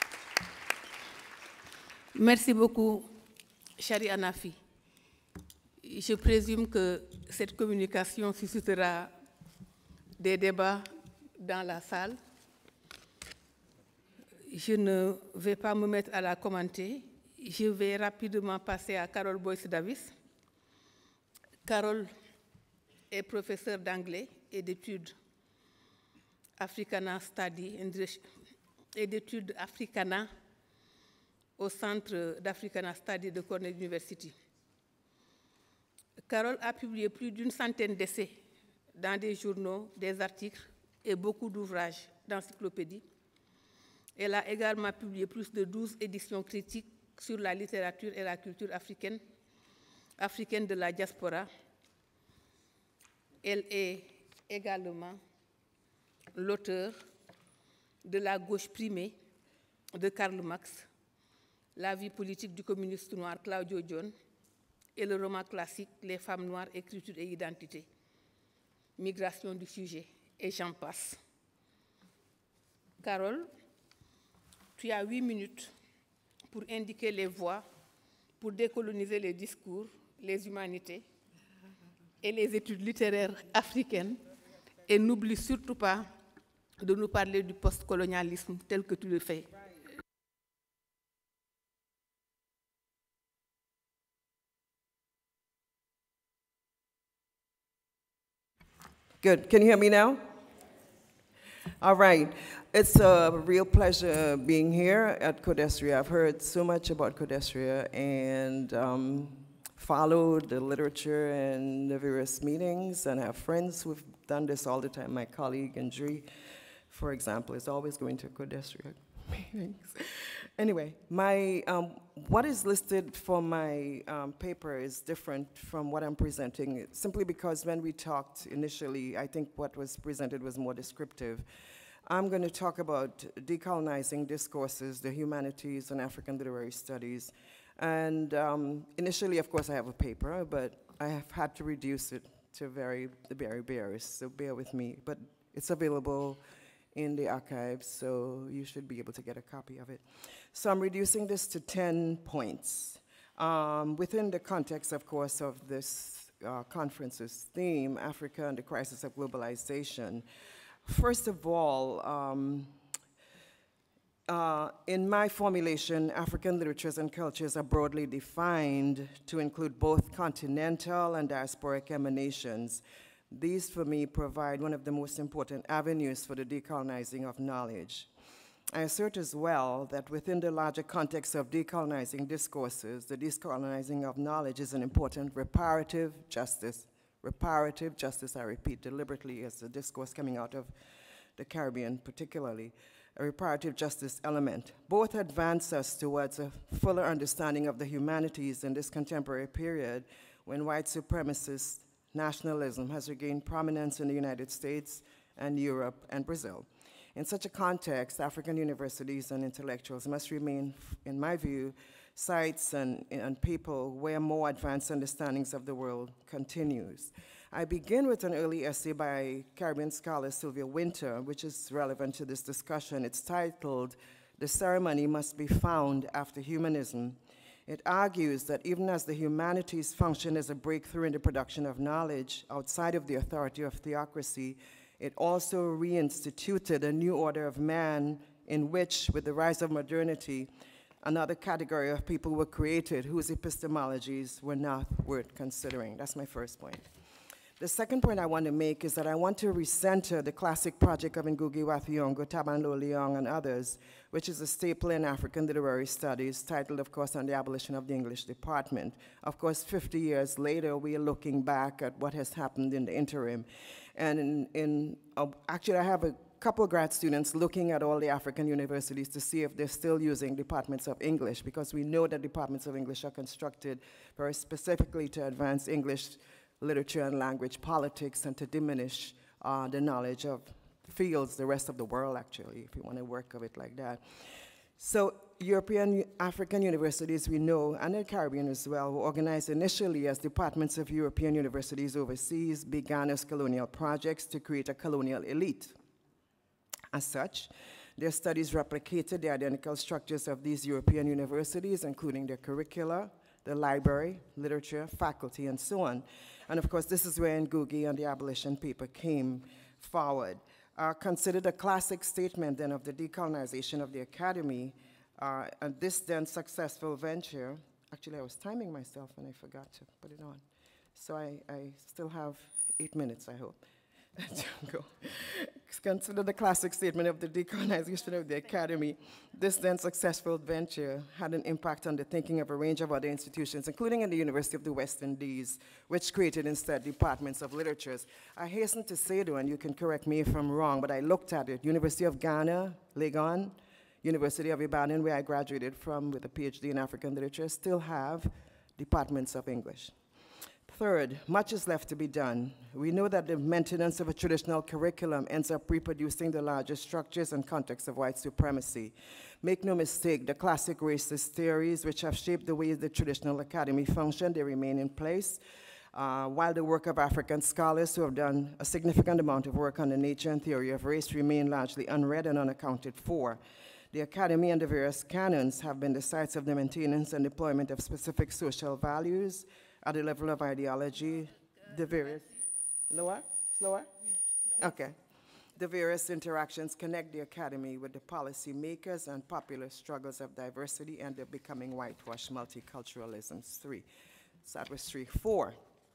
Merci beaucoup, Shari Hanafi. Je présume que cette communication suscitera des débats dans la salle. Je ne vais pas me mettre à la commenter. Je vais rapidement passer à Carol Boyce-Davis. Carol est professeure d'anglais et d'études Africana Study et d'études Africana au Centre d'Africana Study de Cornell University. Carol a publié plus d'une centaine d'essais dans des journaux, des articles et beaucoup d'ouvrages d'encyclopédie. Elle a également publié plus de douze éditions critiques sur la littérature et la culture africaine, africaine de la diaspora. Elle est également l'auteur de La gauche primée de Karl Marx, La vie politique du communiste noir Claudio John et le roman classique Les femmes noires, écriture et identité, migration du sujet, et j'en passe. Carole, tu as huit minutes pour indiquer les voies pour décoloniser les discours, les humanités et les études littéraires africaines. Et n'oublie surtout pas de nous parler du postcolonialisme tel que tu le fais. Good. Can you hear me now? All right. It's a real pleasure being here at Codestria. I've heard so much about Codestria and um, followed the literature and the various meetings, and I have friends who've done this all the time. My colleague, Andri, for example, is always going to Codestria meetings. Anyway, my, um, what is listed for my um, paper is different from what I'm presenting, simply because when we talked initially, I think what was presented was more descriptive. I'm going to talk about decolonizing discourses, the humanities, and African literary studies. And um, initially, of course, I have a paper, but I have had to reduce it to very, very bare, so bear with me. But it's available in the archives, so you should be able to get a copy of it. So I'm reducing this to ten points. Um, within the context, of course, of this uh, conference's theme, Africa and the Crisis of Globalization. First of all, um, uh, in my formulation, African literatures and cultures are broadly defined to include both continental and diasporic emanations. These, for me, provide one of the most important avenues for the decolonizing of knowledge. I assert as well that within the larger context of decolonizing discourses, the decolonizing of knowledge is an important reparative justice. Reparative justice, I repeat deliberately, as a discourse coming out of the Caribbean particularly, a reparative justice element. Both advance us towards a fuller understanding of the humanities in this contemporary period when white supremacist nationalism has regained prominence in the United States and Europe and Brazil. In such a context, African universities and intellectuals must remain, in my view, sites and, and people where more advanced understandings of the world continues. I begin with an early essay by Caribbean scholar Sylvia Wynter, which is relevant to this discussion. It's titled, "The Ceremony Must Be Found After Humanism." It argues that even as the humanities function as a breakthrough in the production of knowledge outside of the authority of theocracy, it also reinstituted a new order of man in which, with the rise of modernity, another category of people were created whose epistemologies were not worth considering. That's my first point. The second point I want to make is that I want to recenter the classic project of Ngugi wa Thiong'o, Tabanlo Leong, and others, which is a staple in African literary studies, titled, of course, On the Abolition of the English Department. Of course, fifty years later, we are looking back at what has happened in the interim. And in, in uh, actually, I have a couple of grad students looking at all the African universities to see if they're still using departments of English, because we know that departments of English are constructed very specifically to advance English literature and language politics and to diminish uh, the knowledge of fields, the rest of the world, actually, if you want to work of it like that. So European, African universities, we know, and the Caribbean as well, were organized initially as departments of European universities overseas, began as colonial projects to create a colonial elite. As such, their studies replicated the identical structures of these European universities, including their curricula, the library, literature, faculty, and so on. And of course, this is where Ngugi and the abolition paper came forward. Uh, considered a classic statement then of the decolonization of the academy, uh, and this then successful venture, actually I was timing myself and I forgot to put it on. So I, I still have eight minutes, I hope. Go. Consider the classic statement of the decolonization of the academy. This then successful venture had an impact on the thinking of a range of other institutions, including in the University of the West Indies, which created instead departments of literatures. I hasten to say, though, and you can correct me if I'm wrong, but I looked at it. University of Ghana, Legon, University of Ibadan, where I graduated from with a PhD in African literature, still have departments of English. Third, much is left to be done. We know that the maintenance of a traditional curriculum ends up reproducing the larger structures and context of white supremacy. Make no mistake, the classic racist theories which have shaped the way the traditional academy function, they remain in place, uh, while the work of African scholars who have done a significant amount of work on the nature and theory of race remain largely unread and unaccounted for. The academy and the various canons have been the sites of the maintenance and deployment of specific social values, at the level of ideology, the various, lower, slower? Okay. The various interactions connect the academy with the policy makers and popular struggles of diversity and the becoming whitewashed multiculturalisms. Three. So that was three. Four.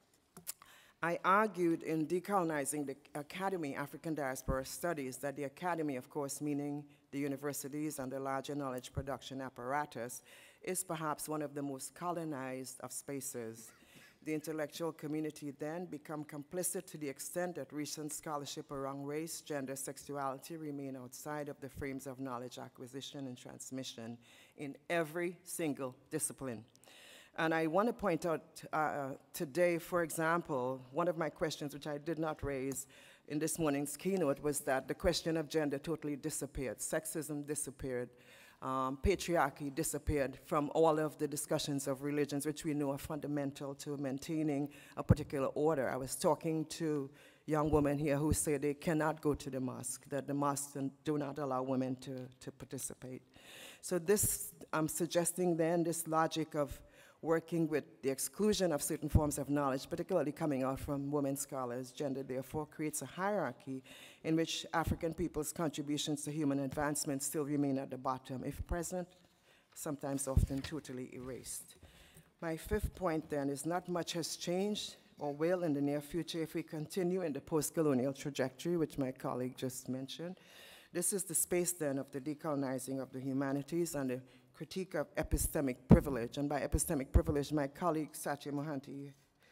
I argued in Decolonizing the Academy, African Diaspora Studies, that the academy, of course, meaning the universities and the larger knowledge production apparatus, is perhaps one of the most colonized of spaces. The intellectual community then become complicit to the extent that recent scholarship around race, gender, sexuality remain outside of the frames of knowledge acquisition and transmission in every single discipline. And I want to point out uh, today, for example, one of my questions, which I did not raise in this morning's keynote, was that the question of gender totally disappeared. Sexism disappeared. Um, patriarchy disappeared from all of the discussions of religions, which we know are fundamental to maintaining a particular order. I was talking to young women here who say they cannot go to the mosque, that the mosques do not allow women to, to participate. So this, I'm suggesting then, this logic of working with the exclusion of certain forms of knowledge, particularly coming out from women scholars, gender therefore creates a hierarchy in which African people's contributions to human advancement still remain at the bottom, if present, sometimes often totally erased. My fifth point then is not much has changed or will in the near future if we continue in the post-colonial trajectory, which my colleague just mentioned. This is the space then of the decolonizing of the humanities and the critique of epistemic privilege. And by epistemic privilege, my colleague Satya Mohanty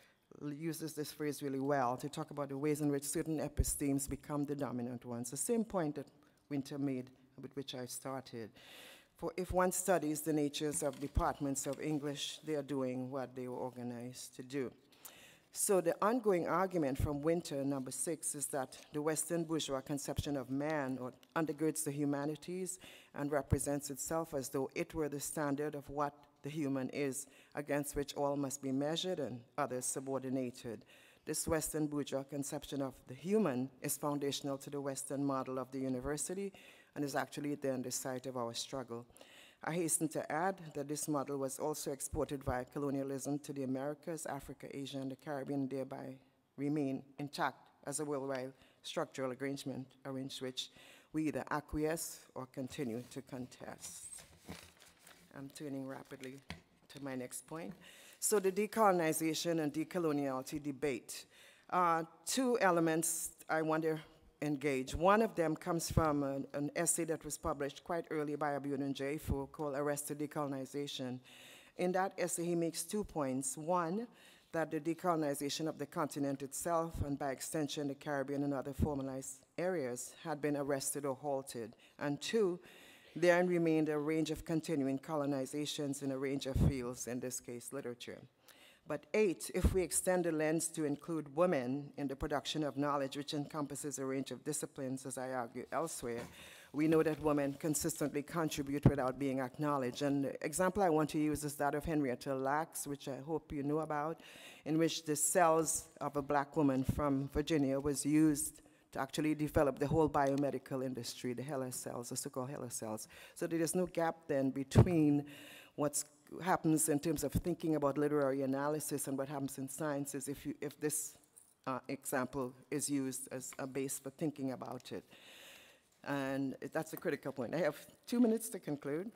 uses this phrase really well to talk about the ways in which certain epistemes become the dominant ones. The same point that Winter made, with which I started. For if one studies the natures of departments of English, they are doing what they were organized to do. So the ongoing argument from Winter, number six, is that the Western bourgeois conception of man or undergirds the humanities and represents itself as though it were the standard of what the human is, against which all must be measured and others subordinated. This Western bourgeois conception of the human is foundational to the Western model of the university and is actually then the site of our struggle. I hasten to add that this model was also exported via colonialism to the Americas, Africa, Asia, and the Caribbean, thereby remain intact as a worldwide structural arrangement, arranged which we either acquiesce or continue to contest. I'm turning rapidly to my next point. So the decolonization and decoloniality debate. Uh, two elements I want to engage. One of them comes from an, an essay that was published quite early by Abiodun Jaifu called Arrested Decolonization. In that essay, he makes two points. One, that the decolonization of the continent itself, and by extension the Caribbean and other formalized areas, had been arrested or halted. And two, there remained a range of continuing colonizations in a range of fields, in this case, literature. But eight, if we extend the lens to include women in the production of knowledge, which encompasses a range of disciplines, as I argue elsewhere, we know that women consistently contribute without being acknowledged. And the example I want to use is that of Henrietta Lacks, which I hope you know about, in which the cells of a black woman from Virginia was used to actually develop the whole biomedical industry, the HeLa cells, the so-called HeLa cells. So there is no gap then between what's happens in terms of thinking about literary analysis and what happens in sciences if, you, if this uh, example is used as a base for thinking about it. And that's a critical point. I have two minutes to conclude.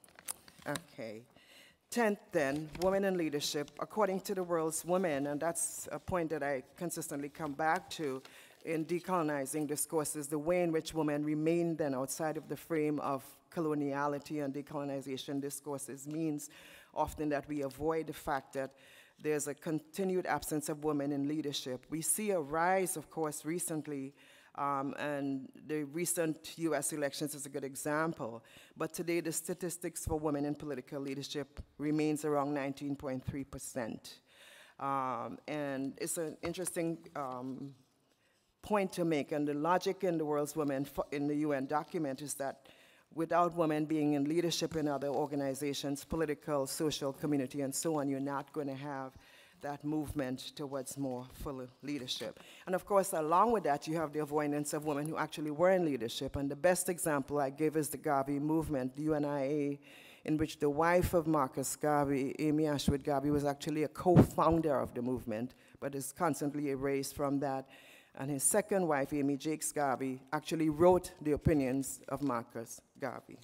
Okay. Tenth then, women in leadership. According to the world's women, and that's a point that I consistently come back to in decolonizing discourses, the way in which women remain then outside of the frame of coloniality and decolonization discourses means often that we avoid the fact that there's a continued absence of women in leadership. We see a rise, of course, recently, um, and the recent U S elections is a good example. But today, the statistics for women in political leadership remains around nineteen point three percent. Um, and it's an interesting um, point to make, and the logic in the world's women in the U N document is that without women being in leadership in other organizations, political, social, community, and so on, you're not going to have that movement towards more full leadership. And of course, along with that, you have the avoidance of women who actually were in leadership. And the best example I give is the Garvey movement, the U N I A, in which the wife of Marcus Garvey, Amy Ashwood Garvey, was actually a co-founder of the movement, but is constantly erased from that. And his second wife, Amy Jakes Garvey, actually wrote the opinions of Marcus Garvey.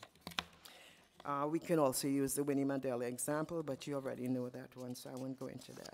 Uh, we can also use the Winnie Mandela example, but you already know that one, so I won't go into that.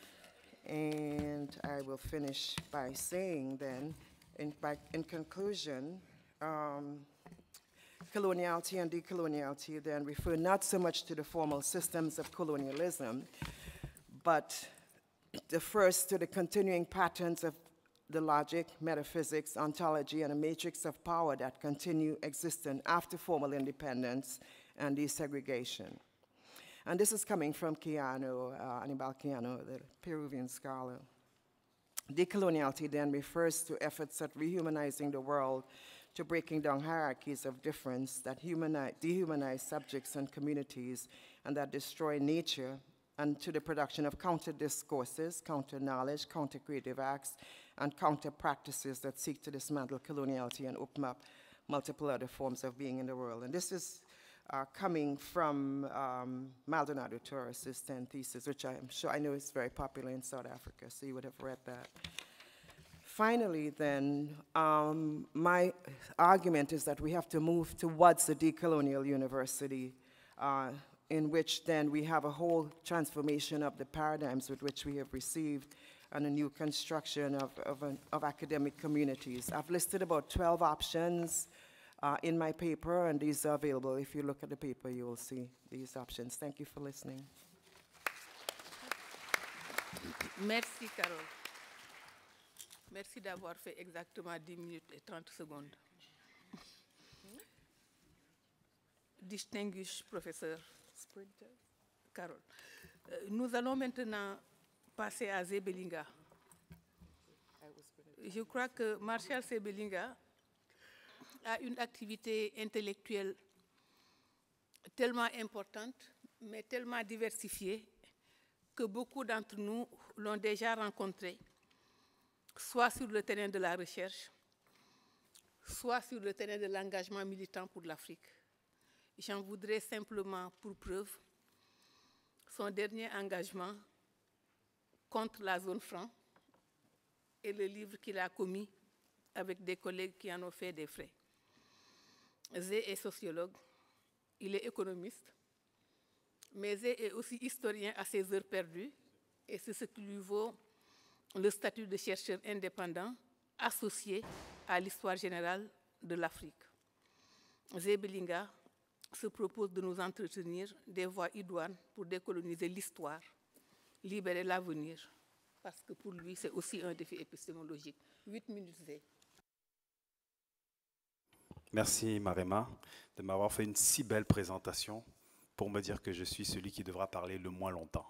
And I will finish by saying then, in, by, in conclusion, um, coloniality and decoloniality then refer not so much to the formal systems of colonialism, but the first to the continuing patterns of the logic, metaphysics, ontology, and a matrix of power that continue existing after formal independence and desegregation. And this is coming from Quijano, uh, Anibal Quijano, the Peruvian scholar. Decoloniality then refers to efforts at rehumanizing the world, to breaking down hierarchies of difference that humanize, dehumanize subjects and communities, and that destroy nature and to the production of counter-discourses, counter-knowledge, counter-creative acts, and counter-practices that seek to dismantle coloniality and open up multiple other forms of being in the world. And this is uh, coming from um, Maldonado Torres' ten thesis, which I'm sure, I know is very popular in South Africa, so you would have read that. Finally, then, um, my argument is that we have to move towards a decolonial university, uh, in which then we have a whole transformation of the paradigms with which we have received and a new construction of, of, an, of academic communities. I've listed about twelve options uh, in my paper, and these are available. If you look at the paper, you will see these options. Thank you for listening. Merci, Carole. Merci d'avoir fait exactement dix minutes et trente secondes. Distinguished professeur Carole. Euh, nous allons maintenant passer à Zebelinga. Je crois que Marshall Zebelinga a une activité intellectuelle tellement importante, mais tellement diversifiée, que beaucoup d'entre nous l'ont déjà rencontré, soit sur le terrain de la recherche, soit sur le terrain de l'engagement militant pour l'Afrique. J'en voudrais simplement pour preuve son dernier engagement contre la zone franc et le livre qu'il a commis avec des collègues qui en ont fait des frais. Zé est sociologue, il est économiste, mais Zé est aussi historien à ses heures perdues, et c'est ce qui lui vaut le statut de chercheur indépendant associé à l'histoire générale de l'Afrique. Zebelinga se propose de nous entretenir des voies idoines pour décoloniser l'histoire, libérer l'avenir, parce que pour lui, c'est aussi un défi épistémologique. Huit minutes, Zé. Merci, Marema, de m'avoir fait une si belle présentation pour me dire que je suis celui qui devra parler le moins longtemps.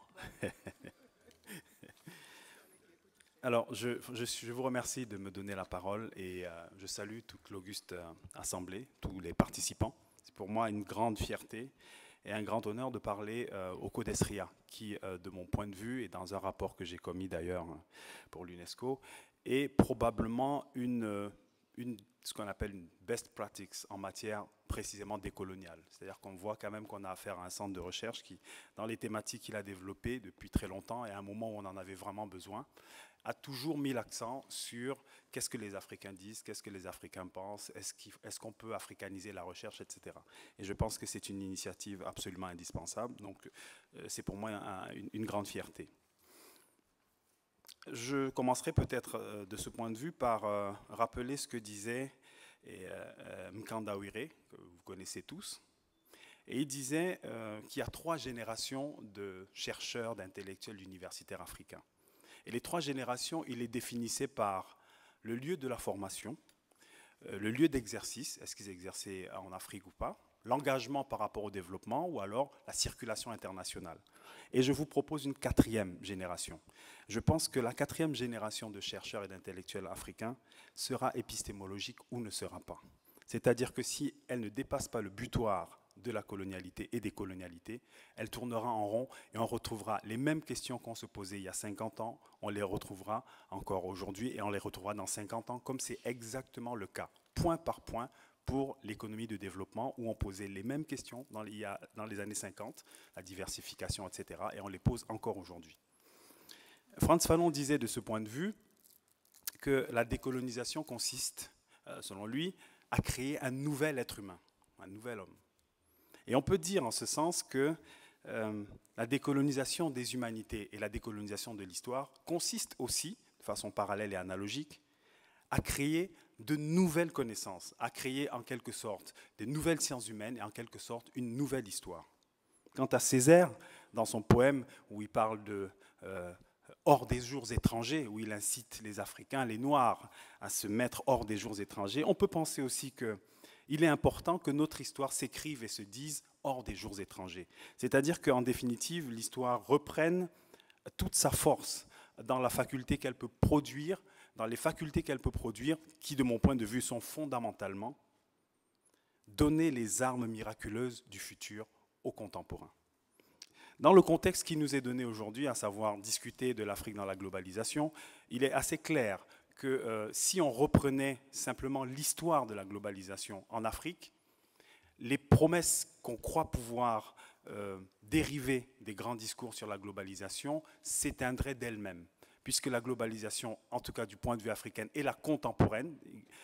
Alors, je, je, je vous remercie de me donner la parole et euh, je salue toute l'auguste euh, assemblée, tous les participants. C'est pour moi une grande fierté et un grand honneur de parler euh, au CODESRIA, qui, euh, de mon point de vue, et dans un rapport que j'ai commis d'ailleurs pour l'UNESCO, est probablement une, une, ce qu'on appelle une best practice en matière précisément décoloniale. C'est-à-dire qu'on voit quand même qu'on a affaire à un centre de recherche qui, dans les thématiques qu'il a développées depuis très longtemps et à un moment où on en avait vraiment besoin, a toujours mis l'accent sur qu'est-ce que les Africains disent, qu'est-ce que les Africains pensent, est-ce qu'il, est-ce qu'on peut africaniser la recherche, et cetera. Et je pense que c'est une initiative absolument indispensable, donc euh, c'est pour moi un, une, une grande fierté. Je commencerai peut-être euh, de ce point de vue par euh, rappeler ce que disait et, euh, Mkanda Wire, que vous connaissez tous. Et il disait euh, qu'il y a trois générations de chercheurs, d'intellectuels universitaires africains. Et les trois générations, il les définissait par le lieu de la formation, euh, le lieu d'exercice, est-ce qu'ils exerçaient en Afrique ou pas, l'engagement par rapport au développement ou alors la circulation internationale. Et je vous propose une quatrième génération. Je pense que la quatrième génération de chercheurs et d'intellectuels africains sera épistémologique ou ne sera pas. C'est-à-dire que si elle ne dépasse pas le butoir de la colonialité et des colonialités, elle tournera en rond et on retrouvera les mêmes questions qu'on se posait il y a cinquante ans, on les retrouvera encore aujourd'hui et on les retrouvera dans cinquante ans, comme c'est exactement le cas, point par point, pour l'économie de développement, où on posait les mêmes questions dans les, il y a, dans les années cinquante, la diversification, et cetera, et on les pose encore aujourd'hui. Frantz Fanon disait de ce point de vue que la décolonisation consiste, euh, selon lui, à créer un nouvel être humain, un nouvel homme. Et on peut dire en ce sens que euh, la décolonisation des humanités et la décolonisation de l'histoire consiste aussi, de façon parallèle et analogique, à créer de nouvelles connaissances, à créer en quelque sorte des nouvelles sciences humaines et en quelque sorte une nouvelle histoire. Quant à Césaire, dans son poème où il parle de euh, hors des jours étrangers, où il incite les Africains, les Noirs, à se mettre hors des jours étrangers, on peut penser aussi que il est important que notre histoire s'écrive et se dise hors des jours étrangers. C'est-à-dire qu'en définitive, l'histoire reprenne toute sa force dans la faculté qu'elle peut produire, dans les facultés qu'elle peut produire, qui, de mon point de vue, sont fondamentalement donner les armes miraculeuses du futur aux contemporains. Dans le contexte qui nous est donné aujourd'hui, à savoir discuter de l'Afrique dans la globalisation, il est assez clair que euh, si on reprenait simplement l'histoire de la globalisation en Afrique, les promesses qu'on croit pouvoir euh, dériver des grands discours sur la globalisation s'éteindraient d'elles-mêmes, puisque la globalisation, en tout cas du point de vue africain, et la contemporaine,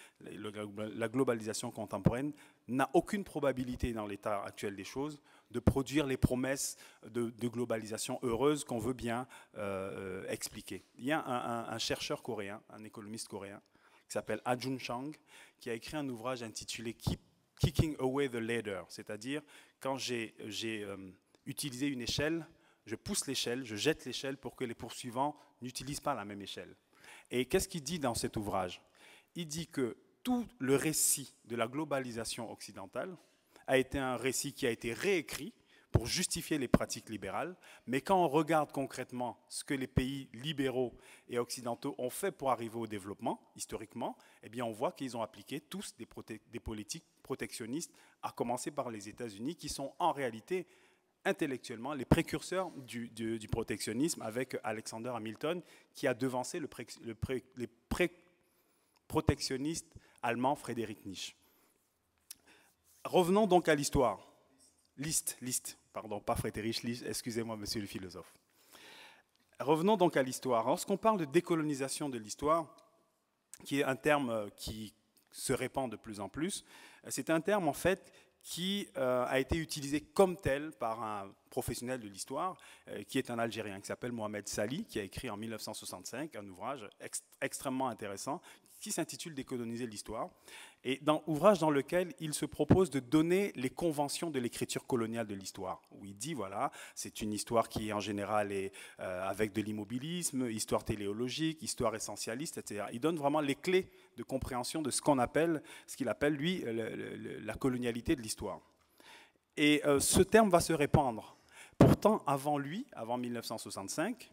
la globalisation contemporaine, n'a aucune probabilité dans l'état actuel des choses de produire les promesses de, de globalisation heureuse qu'on veut bien euh, expliquer. Il y a un, un, un chercheur coréen, un économiste coréen, qui s'appelle Ah-Jun Chang, qui a écrit un ouvrage intitulé Keep, Kicking Away the Ladder, c'est-à-dire quand j'ai euh, utilisé une échelle, je pousse l'échelle, je jette l'échelle pour que les poursuivants n'utilisent pas la même échelle. Et qu'est-ce qu'il dit dans cet ouvrage? Il dit que tout le récit de la globalisation occidentale a été un récit qui a été réécrit pour justifier les pratiques libérales, mais quand on regarde concrètement ce que les pays libéraux et occidentaux ont fait pour arriver au développement, historiquement, eh bien on voit qu'ils ont appliqué tous des, des politiques protectionnistes, à commencer par les États-Unis, qui sont en réalité intellectuellement les précurseurs du, du, du protectionnisme, avec Alexander Hamilton, qui a devancé le, pré, le pré, les pré, protectionnistes allemands Friedrich Nietzsche. Revenons donc à l'histoire. Liste, liste, pardon, pas Friedrich Nietzsche, excusez-moi, monsieur le philosophe. Revenons donc à l'histoire. Lorsqu'on parle de décolonisation de l'histoire, qui est un terme qui se répand de plus en plus, c'est un terme en fait qui euh, a été utilisé comme tel par un professionnel de l'histoire, euh, qui est un Algérien, qui s'appelle Mohamed Sali, qui a écrit en mille neuf cent soixante-cinq un ouvrage ex extrêmement intéressant, qui s'intitule « Décoloniser l'histoire », et dans ouvrage dans lequel il se propose de donner les conventions de l'écriture coloniale de l'histoire, où il dit, voilà, c'est une histoire qui en général est euh, avec de l'immobilisme, histoire téléologique, histoire essentialiste, et cetera. Il donne vraiment les clés de compréhension de ce qu'on appelle, ce qu'il appelle, lui, le, le, la colonialité de l'histoire. Et euh, ce terme va se répandre. Pourtant, avant lui, avant mille neuf cent soixante-cinq,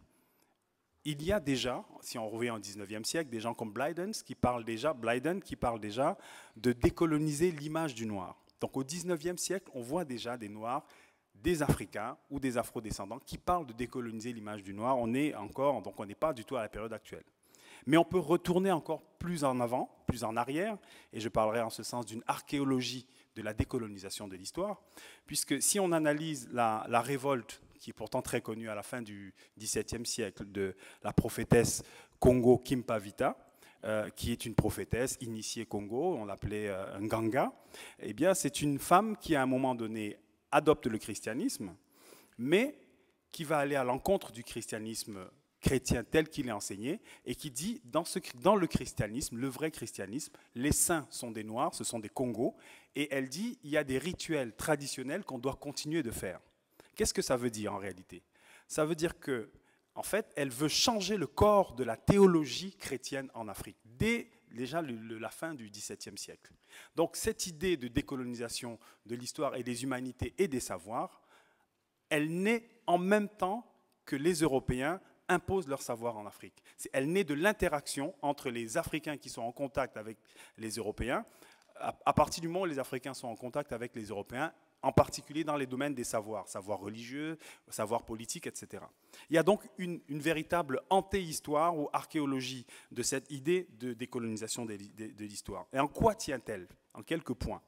il y a déjà, si on revient au dix-neuvième siècle, des gens comme Blyden qui parlent déjà, Blyden qui parle déjà de décoloniser l'image du noir. Donc au dix-neuvième siècle, on voit déjà des Noirs, des Africains ou des Afro-descendants qui parlent de décoloniser l'image du noir. On est encore, donc on n'est pas du tout à la période actuelle. Mais on peut retourner encore plus en avant, plus en arrière, et je parlerai en ce sens d'une archéologie de la décolonisation de l'histoire, puisque si on analyse la, la révolte, qui est pourtant très connue à la fin du dix-septième siècle, de la prophétesse Congo Kimpavita, euh, qui est une prophétesse initiée Congo, on l'appelait euh, Nganga, eh bien c'est une femme qui à un moment donné adopte le christianisme, mais qui va aller à l'encontre du christianisme chrétien tel qu'il est enseigné, et qui dit, dans, ce, dans le christianisme, le vrai christianisme, les saints sont des Noirs, ce sont des Congos, et elle dit, il y a des rituels traditionnels qu'on doit continuer de faire. Qu'est-ce que ça veut dire en réalité? Ça veut dire que, en fait, elle veut changer le corps de la théologie chrétienne en Afrique, dès déjà le, le, la fin du dix-septième siècle. Donc cette idée de décolonisation de l'histoire et des humanités et des savoirs, elle naît en même temps que les Européens imposent leur savoir en Afrique. Elle naît de l'interaction entre les Africains qui sont en contact avec les Européens. À partir du moment où les Africains sont en contact avec les Européens, en particulier dans les domaines des savoirs, savoirs religieux, savoirs politiques, et cetera. Il y a donc une, une véritable anté-histoire ou archéologie de cette idée de décolonisation de, de, de l'histoire. Et en quoi tient-elle? En quelques points.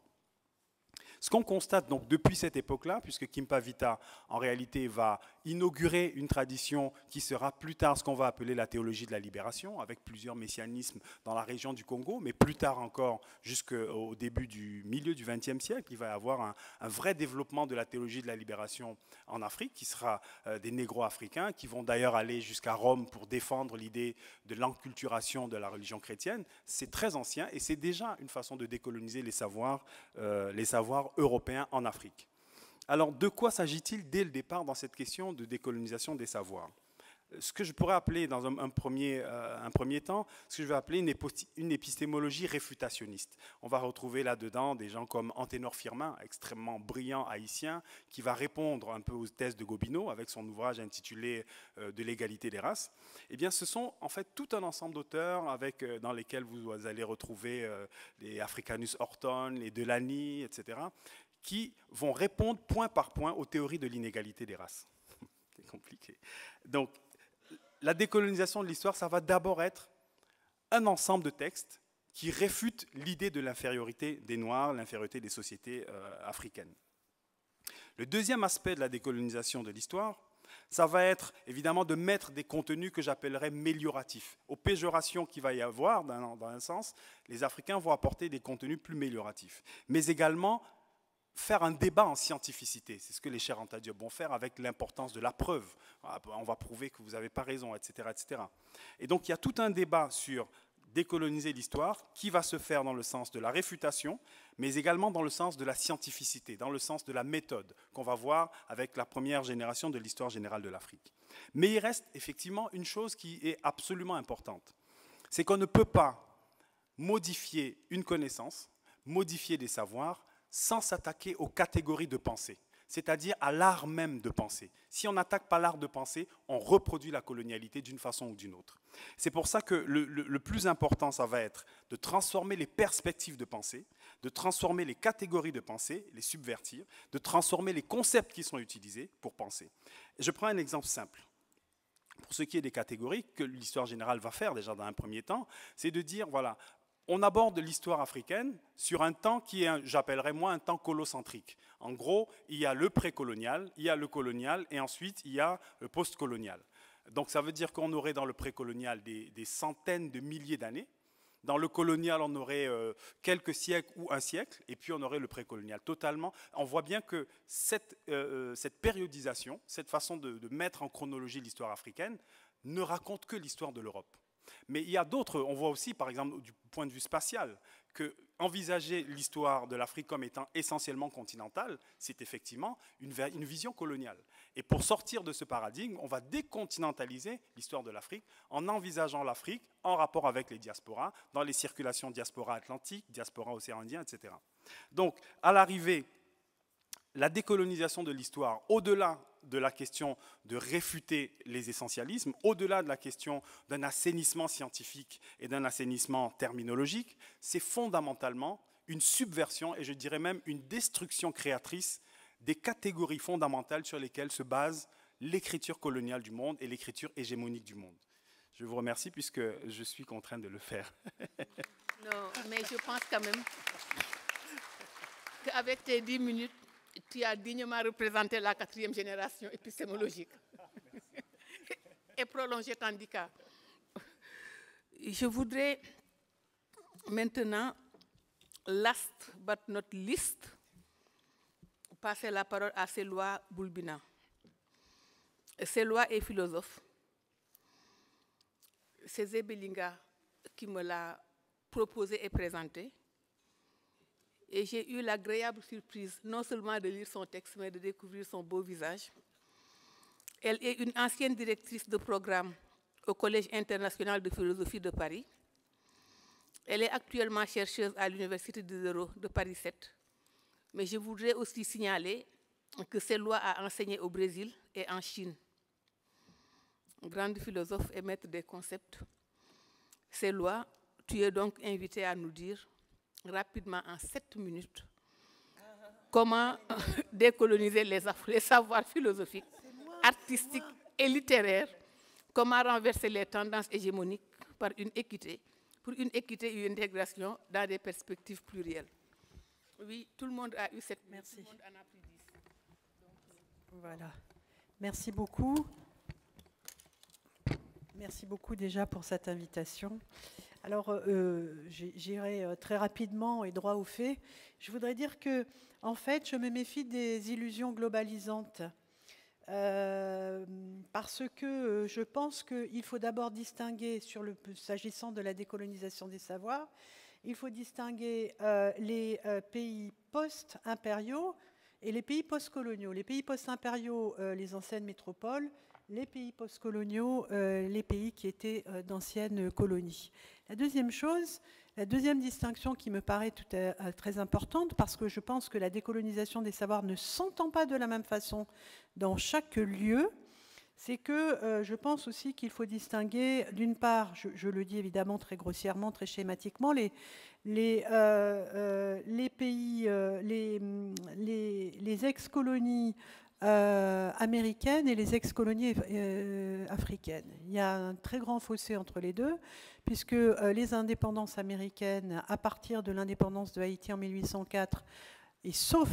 Ce qu'on constate donc depuis cette époque-là, puisque Kimpavita en réalité va inaugurer une tradition qui sera plus tard ce qu'on va appeler la théologie de la libération, avec plusieurs messianismes dans la région du Congo, mais plus tard encore jusqu'au début du milieu du vingtième siècle, il va y avoir un, un vrai développement de la théologie de la libération en Afrique, qui sera euh, des négro-africains, qui vont d'ailleurs aller jusqu'à Rome pour défendre l'idée de l'enculturation de la religion chrétienne. C'est très ancien et c'est déjà une façon de décoloniser les savoirs, euh, les savoirs européens en Afrique. Alors, de quoi s'agit-il dès le départ dans cette question de décolonisation des savoirs? Ce que je pourrais appeler dans un, un, premier, euh, un premier temps, ce que je vais appeler une, une épistémologie réfutationniste. On va retrouver là-dedans des gens comme Anténor Firmin, extrêmement brillant haïtien, qui va répondre un peu aux thèses de Gobineau avec son ouvrage intitulé euh, « De l'égalité des races ». Eh bien, ce sont en fait tout un ensemble d'auteurs avec, euh, dans lesquels vous allez retrouver euh, les Africanus Horton, les Delany, et cetera, qui vont répondre point par point aux théories de l'inégalité des races. compliqué. Donc, la décolonisation de l'histoire, ça va d'abord être un ensemble de textes qui réfutent l'idée de l'infériorité des Noirs, l'infériorité des sociétés euh, africaines. Le deuxième aspect de la décolonisation de l'histoire, ça va être évidemment de mettre des contenus que j'appellerais mélioratifs. Aux péjorations qu'il va y avoir, dans, dans un sens, les Africains vont apporter des contenus plus mélioratifs. Mais également faire un débat en scientificité. C'est ce que les Cheikh Anta Diop vont faire avec l'importance de la preuve. On va prouver que vous n'avez pas raison, et cetera, et cetera. Et donc il y a tout un débat sur décoloniser l'histoire qui va se faire dans le sens de la réfutation, mais également dans le sens de la scientificité, dans le sens de la méthode qu'on va voir avec la première génération de l'histoire générale de l'Afrique. Mais il reste effectivement une chose qui est absolument importante. C'est qu'on ne peut pas modifier une connaissance, modifier des savoirs, sans s'attaquer aux catégories de pensée, c'est-à-dire à l'art même de penser. Si on n'attaque pas l'art de penser, on reproduit la colonialité d'une façon ou d'une autre. C'est pour ça que le, le, le plus important, ça va être de transformer les perspectives de pensée, de transformer les catégories de pensée, les subvertir, de transformer les concepts qui sont utilisés pour penser. Et je prends un exemple simple. Pour ce qui est des catégories, que l'histoire générale va faire déjà dans un premier temps, c'est de dire, voilà, on aborde l'histoire africaine sur un temps qui est, j'appellerais moi, un temps colocentrique. En gros, il y a le précolonial, il y a le colonial, et ensuite il y a le postcolonial. Donc ça veut dire qu'on aurait dans le précolonial des, des centaines de milliers d'années. Dans le colonial, on aurait euh, quelques siècles ou un siècle, et puis on aurait le précolonial totalement. On voit bien que cette, euh, cette périodisation, cette façon de, de mettre en chronologie l'histoire africaine, ne raconte que l'histoire de l'Europe. Mais il y a d'autres, on voit aussi, par exemple, du point de vue spatial, que envisager l'histoire de l'Afrique comme étant essentiellement continentale, c'est effectivement une, une vision coloniale. Et pour sortir de ce paradigme, on va décontinentaliser l'histoire de l'Afrique en envisageant l'Afrique en rapport avec les diasporas, dans les circulations diaspora atlantique, diaspora océan Indien, et cetera. Donc, à l'arrivée, la décolonisation de l'histoire, au-delà de la question de réfuter les essentialismes, au-delà de la question d'un assainissement scientifique et d'un assainissement terminologique, c'est fondamentalement une subversion et je dirais même une destruction créatrice des catégories fondamentales sur lesquelles se base l'écriture coloniale du monde et l'écriture hégémonique du monde. Je vous remercie puisque je suis contraint de le faire. Non, mais je pense quand même qu'avec tes dix minutes, tu as dignement représenté la quatrième génération épistémologique et prolongé ton handicap. Je voudrais maintenant, last but not least, passer la parole à Selwa Boulbina. Selwa est philosophe. C'est Zébelinga qui me l'a proposé et présenté. Et j'ai eu l'agréable surprise, non seulement de lire son texte, mais de découvrir son beau visage. Elle est une ancienne directrice de programme au Collège international de philosophie de Paris. Elle est actuellement chercheuse à l'Université Diderot de Paris sept. Mais je voudrais aussi signaler que Selwa a enseigné au Brésil et en Chine. Grande philosophe et maître des concepts. Selwa, tu es donc invité à nous dire rapidement en sept minutes comment décoloniser les, les savoirs philosophiques, artistiques et littéraires, comment renverser les tendances hégémoniques par une équité, pour une équité et une intégration dans des perspectives plurielles. Oui, tout le monde a eu cette... Merci. Tout le monde en a pris dix. Voilà. Merci beaucoup. Merci beaucoup déjà pour cette invitation. Alors, euh, j'irai très rapidement et droit au fait. Je voudrais dire que, en fait, je me méfie des illusions globalisantes. Euh, parce que je pense qu'il faut d'abord distinguer, sur le, s'agissant de la décolonisation des savoirs, il faut distinguer euh, les euh, pays post-impériaux et les pays post-coloniaux. Les pays post-impériaux, euh, les anciennes métropoles, les pays post-coloniaux, euh, les pays qui étaient euh, d'anciennes colonies. La deuxième chose, la deuxième distinction qui me paraît tout à, à, très importante, parce que je pense que la décolonisation des savoirs ne s'entend pas de la même façon dans chaque lieu, c'est que euh, je pense aussi qu'il faut distinguer, d'une part, je, je le dis évidemment très grossièrement, très schématiquement, les, les, euh, euh, les pays, euh, les, les, les ex-colonies euh, américaines et les ex-colonies euh, africaines. Il y a un très grand fossé entre les deux, puisque euh, les indépendances américaines, à partir de l'indépendance de Haïti en mille huit cent quatre, et sauf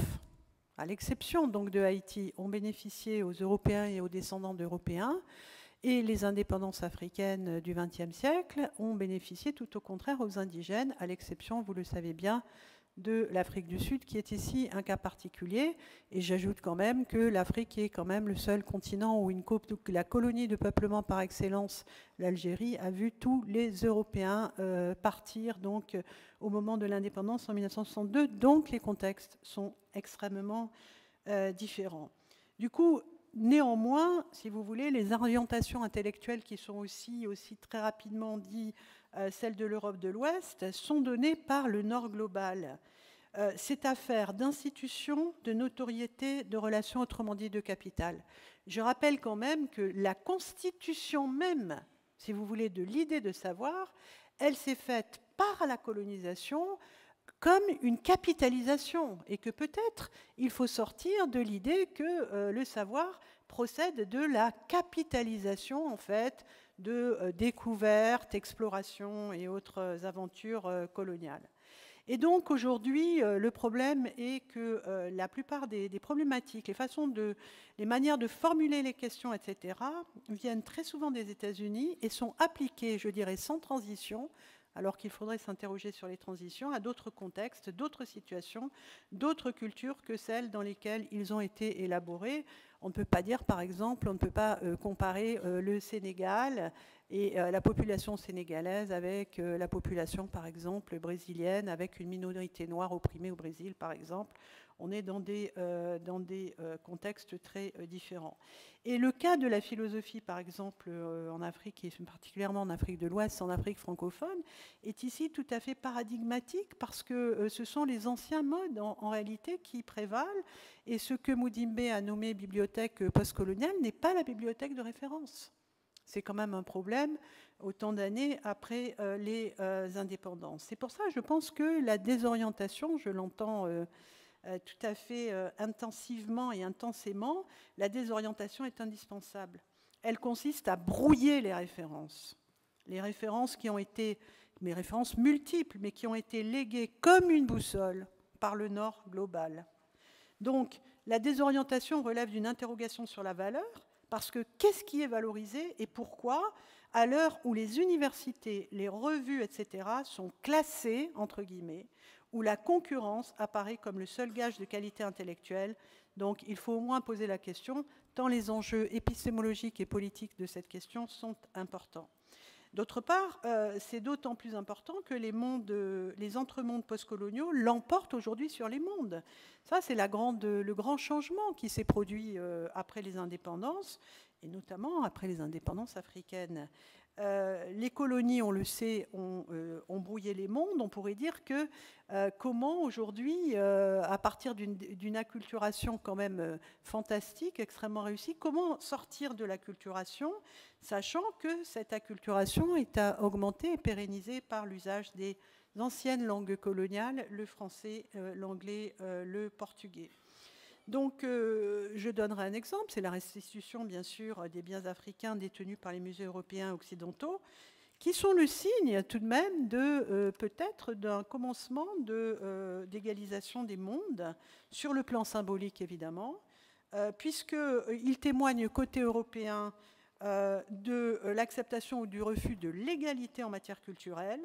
à l'exception donc de Haïti, ont bénéficié aux Européens et aux descendants d'Européens, et les indépendances africaines du vingtième siècle ont bénéficié tout au contraire aux indigènes, à l'exception, vous le savez bien, de l'Afrique du Sud, qui est ici un cas particulier. Et j'ajoute quand même que l'Afrique est quand même le seul continent où une la colonie de peuplement par excellence, l'Algérie, a vu tous les Européens euh, partir donc, au moment de l'indépendance en mille neuf cent soixante-deux. Donc les contextes sont extrêmement euh, différents. Du coup, néanmoins, si vous voulez, les orientations intellectuelles qui sont aussi, aussi très rapidement dites, euh, celles de l'Europe de l'Ouest, sont données par le Nord global. Euh, c'est affaire d'institutions, de notoriété, de relations, autrement dit de capital. Je rappelle quand même que la constitution même, si vous voulez, de l'idée de savoir, elle s'est faite par la colonisation comme une capitalisation, et que peut-être il faut sortir de l'idée que euh, le savoir procède de la capitalisation, en fait, de euh, découvertes, explorations et autres aventures euh, coloniales. Et donc aujourd'hui, euh, le problème est que euh, la plupart des, des problématiques, les façons de, les manières de formuler les questions, et cetera, viennent très souvent des États-Unis et sont appliquées, je dirais, sans transition, alors qu'il faudrait s'interroger sur les transitions, à d'autres contextes, d'autres situations, d'autres cultures que celles dans lesquelles ils ont été élaborés. On ne peut pas dire, par exemple, on ne peut pas euh, comparer euh, le Sénégal et euh, la population sénégalaise avec euh, la population, par exemple, brésilienne, avec une minorité noire opprimée au Brésil, par exemple. On est dans des, euh, dans des euh, contextes très euh, différents. Et le cas de la philosophie, par exemple, euh, en Afrique, et particulièrement en Afrique de l'Ouest, en Afrique francophone, est ici tout à fait paradigmatique parce que euh, ce sont les anciens modes, en, en réalité, qui prévalent. Et ce que Mudimbe a nommé bibliothèque postcoloniale n'est pas la bibliothèque de référence. C'est quand même un problème autant d'années après euh, les euh, indépendances. C'est pour ça, je pense que la désorientation, je l'entends euh, euh, tout à fait euh, intensivement et intensément, la désorientation est indispensable. Elle consiste à brouiller les références. Les références qui ont été, mes références multiples, mais qui ont été léguées comme une boussole par le Nord global. Donc, la désorientation relève d'une interrogation sur la valeur, parce que qu'est-ce qui est valorisé et pourquoi, à l'heure où les universités, les revues, et cetera, sont classées, entre guillemets, où la concurrence apparaît comme le seul gage de qualité intellectuelle. Donc, il faut au moins poser la question, tant les enjeux épistémologiques et politiques de cette question sont importants. D'autre part, euh, c'est d'autant plus important que les, mondes, les entremondes postcoloniaux l'emportent aujourd'hui sur les mondes. Ça, c'est la grande, le grand changement qui s'est produit euh, après les indépendances, et notamment après les indépendances africaines. Euh, les colonies, on le sait, ont, euh, ont brouillé les mondes. On pourrait dire que euh, comment aujourd'hui, euh, à partir d'une acculturation quand même euh, fantastique, extrêmement réussie, comment sortir de l'acculturation, sachant que cette acculturation est à augmenter et pérennisée par l'usage des anciennes langues coloniales, le français, euh, l'anglais, euh, le portugais. Donc, euh, je donnerai un exemple, c'est la restitution, bien sûr, des biens africains détenus par les musées européens occidentaux, qui sont le signe, tout de même, de euh, peut-être d'un commencement d'égalisation de, euh, des mondes, sur le plan symbolique, évidemment, euh, puisqu'ils témoignent, côté européen, euh, de l'acceptation ou du refus de l'égalité en matière culturelle.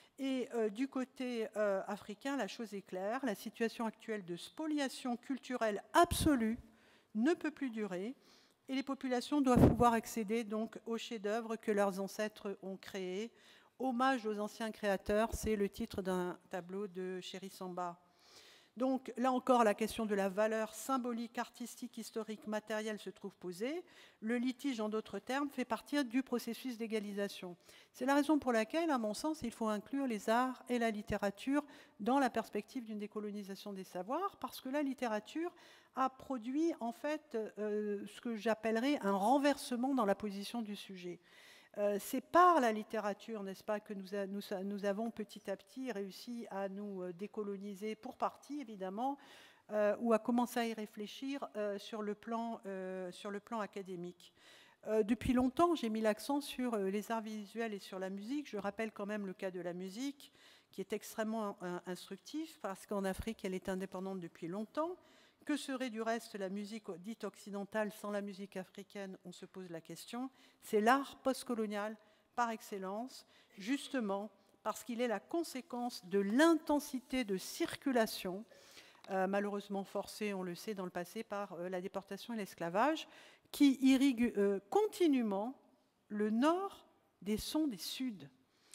Et euh, du côté euh, africain, la chose est claire, la situation actuelle de spoliation culturelle absolue ne peut plus durer et les populations doivent pouvoir accéder donc aux chefs-d'œuvre que leurs ancêtres ont créés. Hommage aux anciens créateurs, c'est le titre d'un tableau de Chéri Samba. Donc là encore, la question de la valeur symbolique, artistique, historique, matérielle se trouve posée. Le litige, en d'autres termes, fait partie du processus d'égalisation. C'est la raison pour laquelle, à mon sens, il faut inclure les arts et la littérature dans la perspective d'une décolonisation des savoirs, parce que la littérature a produit, en fait, euh, ce que j'appellerais un renversement dans la position du sujet. Euh, c'est par la littérature, n'est-ce pas, que nous, a, nous, nous avons petit à petit réussi à nous décoloniser, pour partie évidemment, euh, ou à commencer à y réfléchir euh, sur, le plan, euh, sur le plan académique. Euh, depuis longtemps, j'ai mis l'accent sur euh, les arts visuels et sur la musique. Je rappelle quand même le cas de la musique, qui est extrêmement euh, instructif, parce qu'en Afrique, elle est indépendante depuis longtemps. Que serait du reste la musique dite occidentale sans la musique africaine? On se pose la question. C'est l'art postcolonial par excellence, justement parce qu'il est la conséquence de l'intensité de circulation, euh, malheureusement forcée, on le sait, dans le passé, par euh, la déportation et l'esclavage, qui irrigue euh, continuellement le nord des sons des suds.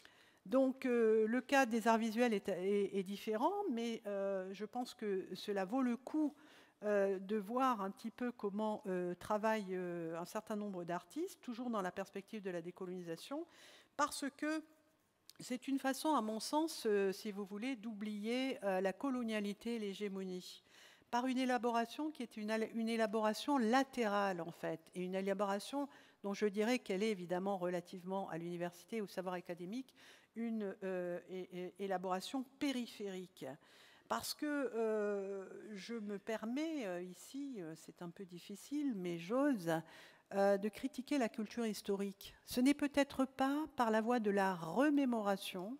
Donc euh, le cas des arts visuels est, est, est différent, mais euh, je pense que cela vaut le coup euh, de voir un petit peu comment euh, travaillent euh, un certain nombre d'artistes, toujours dans la perspective de la décolonisation, parce que c'est une façon, à mon sens, euh, si vous voulez, d'oublier euh, la colonialité et l'hégémonie, par une élaboration qui est une, une élaboration latérale, en fait, et une élaboration dont je dirais qu'elle est évidemment relativement à l'université, au savoir académique, une euh, é, é, élaboration périphérique. Parce que euh, je me permets euh, ici, euh, c'est un peu difficile, mais j'ose, euh, de critiquer la culture historique. Ce n'est peut-être pas par la voie de la remémoration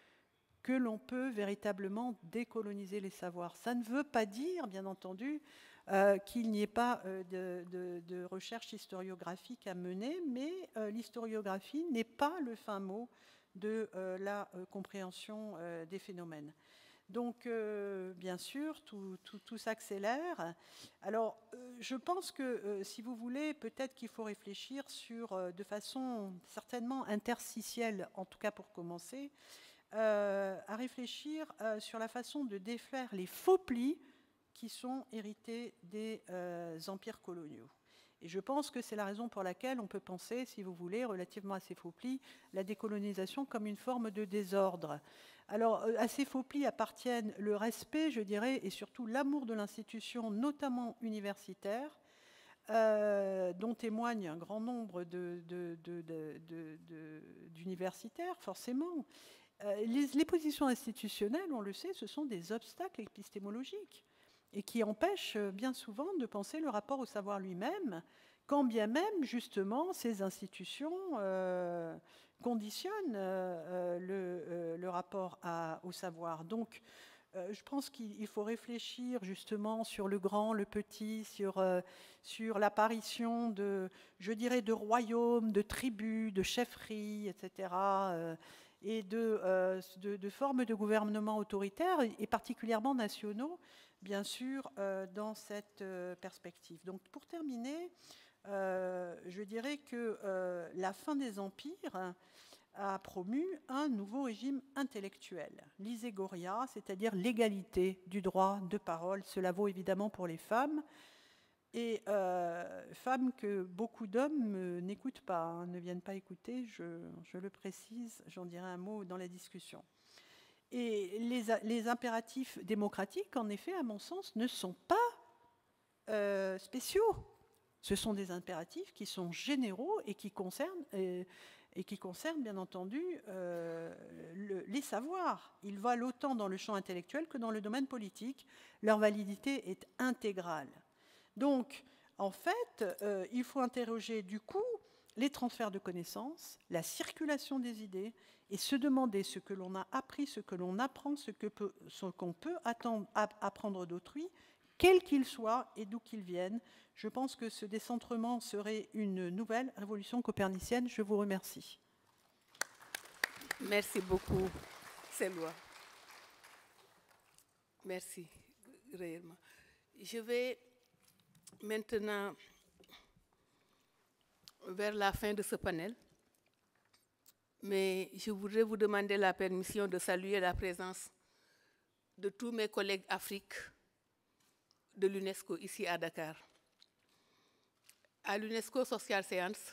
que l'on peut véritablement décoloniser les savoirs. Ça ne veut pas dire, bien entendu, euh, qu'il n'y ait pas euh, de, de, de recherche historiographique à mener, mais euh, l'historiographie n'est pas le fin mot de euh, la euh, compréhension euh, des phénomènes. Donc, euh, bien sûr, tout, tout, tout s'accélère. Alors, euh, je pense que, euh, si vous voulez, peut-être qu'il faut réfléchir sur, euh, de façon certainement interstitielle, en tout cas pour commencer, Euh, à réfléchir euh, sur la façon de défaire les faux plis qui sont hérités des euh, empires coloniaux. Et je pense que c'est la raison pour laquelle on peut penser, si vous voulez, relativement à ces faux plis, la décolonisation comme une forme de désordre. Alors, euh, à ces faux plis appartiennent le respect, je dirais, et surtout l'amour de l'institution, notamment universitaire, Euh, dont témoigne un grand nombre de, de, de, de, de, de, d'universitaires, forcément. Euh, les, les positions institutionnelles, on le sait, ce sont des obstacles épistémologiques et qui empêchent bien souvent de penser le rapport au savoir lui-même, quand bien même, justement, ces institutions euh, conditionnent euh, le, euh, le rapport à, au savoir. Donc, Euh, je pense qu'il faut réfléchir justement sur le grand, le petit, sur, euh, sur l'apparition de, je dirais, de royaumes, de tribus, de chefferies, et cetera, euh, et de, euh, de, de formes de gouvernement autoritaire, et particulièrement nationaux, bien sûr, euh, dans cette euh, perspective. Donc, pour terminer, euh, je dirais que euh, la fin des empires a promu un nouveau régime intellectuel, l'iségoria, c'est-à-dire l'égalité du droit de parole. Cela vaut évidemment pour les femmes, et euh, femmes que beaucoup d'hommes euh, n'écoutent pas, hein, ne viennent pas écouter, je, je le précise, j'en dirai un mot dans la discussion. Et les, les impératifs démocratiques, en effet, à mon sens, ne sont pas euh, spéciaux. Ce sont des impératifs qui sont généraux et qui concernent... Euh, et qui concerne, bien entendu, euh, le, les savoirs. Ils valent autant dans le champ intellectuel que dans le domaine politique. Leur validité est intégrale. Donc, en fait, euh, il faut interroger, du coup, les transferts de connaissances, la circulation des idées, et se demander ce que l'on a appris, ce que l'on apprend, ce que peut, ce qu'on peut attendre, apprendre d'autrui, quel qu'il soit et d'où qu'il vienne. Je pense que ce décentrement serait une nouvelle révolution copernicienne. Je vous remercie. Merci beaucoup, Selwa. Merci réellement. Je vais maintenant vers la fin de ce panel, mais je voudrais vous demander la permission de saluer la présence de tous mes collègues Afrique de l'UNESCO ici à Dakar. À l'UNESCO Social Science,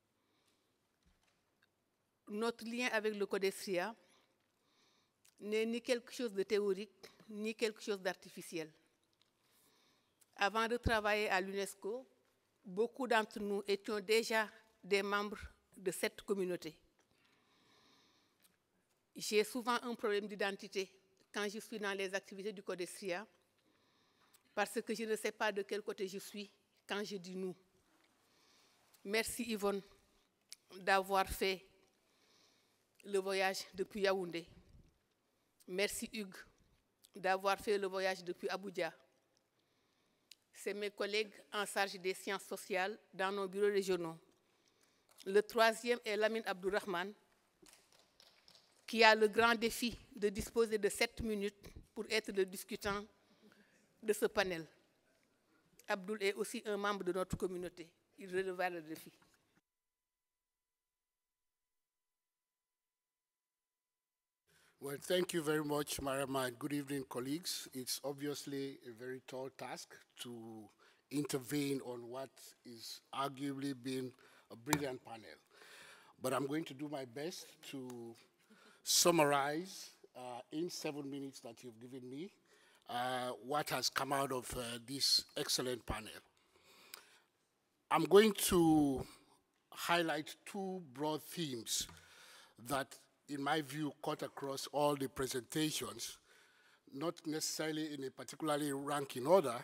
notre lien avec le CODESRIA n'est ni quelque chose de théorique, ni quelque chose d'artificiel. Avant de travailler à l'UNESCO, beaucoup d'entre nous étions déjà des membres de cette communauté. J'ai souvent un problème d'identité quand je suis dans les activités du CODESRIA, parce que je ne sais pas de quel côté je suis quand je dis nous. Merci Yvonne d'avoir fait le voyage depuis Yaoundé. Merci Hugues d'avoir fait le voyage depuis Abuja. C'est mes collègues en charge des sciences sociales dans nos bureaux régionaux. Le troisième est Lamine Abdourahman, qui a le grand défi de disposer de sept minutes pour être le discutant de ce panel. Abdoul est aussi un membre de notre communauté. Il relèvera le défi. Well, thank you very much, Mariama, and good evening, colleagues. It's obviously a very tall task to intervene on what is arguably been a brilliant panel. But I'm going to do my best to summarize uh, in seven minutes that you've given me uh, what has come out of uh, this excellent panel. I'm going to highlight two broad themes that, in my view, cut across all the presentations, not necessarily in a particularly ranking order,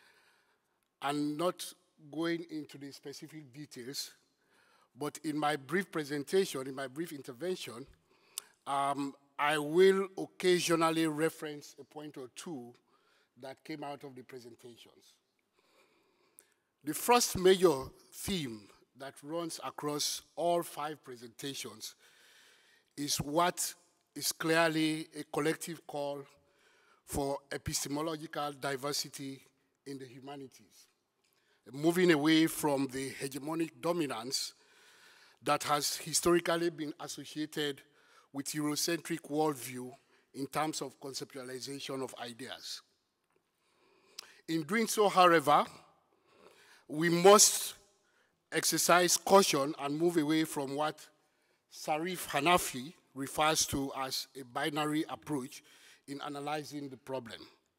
and not going into the specific details, but in my brief presentation, in my brief intervention, um, I will occasionally reference a point or two that came out of the presentations. The first major theme that runs across all five presentations is what is clearly a collective call for epistemological diversity in the humanities, moving away from the hegemonic dominance that has historically been associated with Eurocentric worldview in terms of conceptualization of ideas. In doing so, however, we must exercise caution and move away from what Sarif Hanafi refers to as a binary approach in analyzing the problem.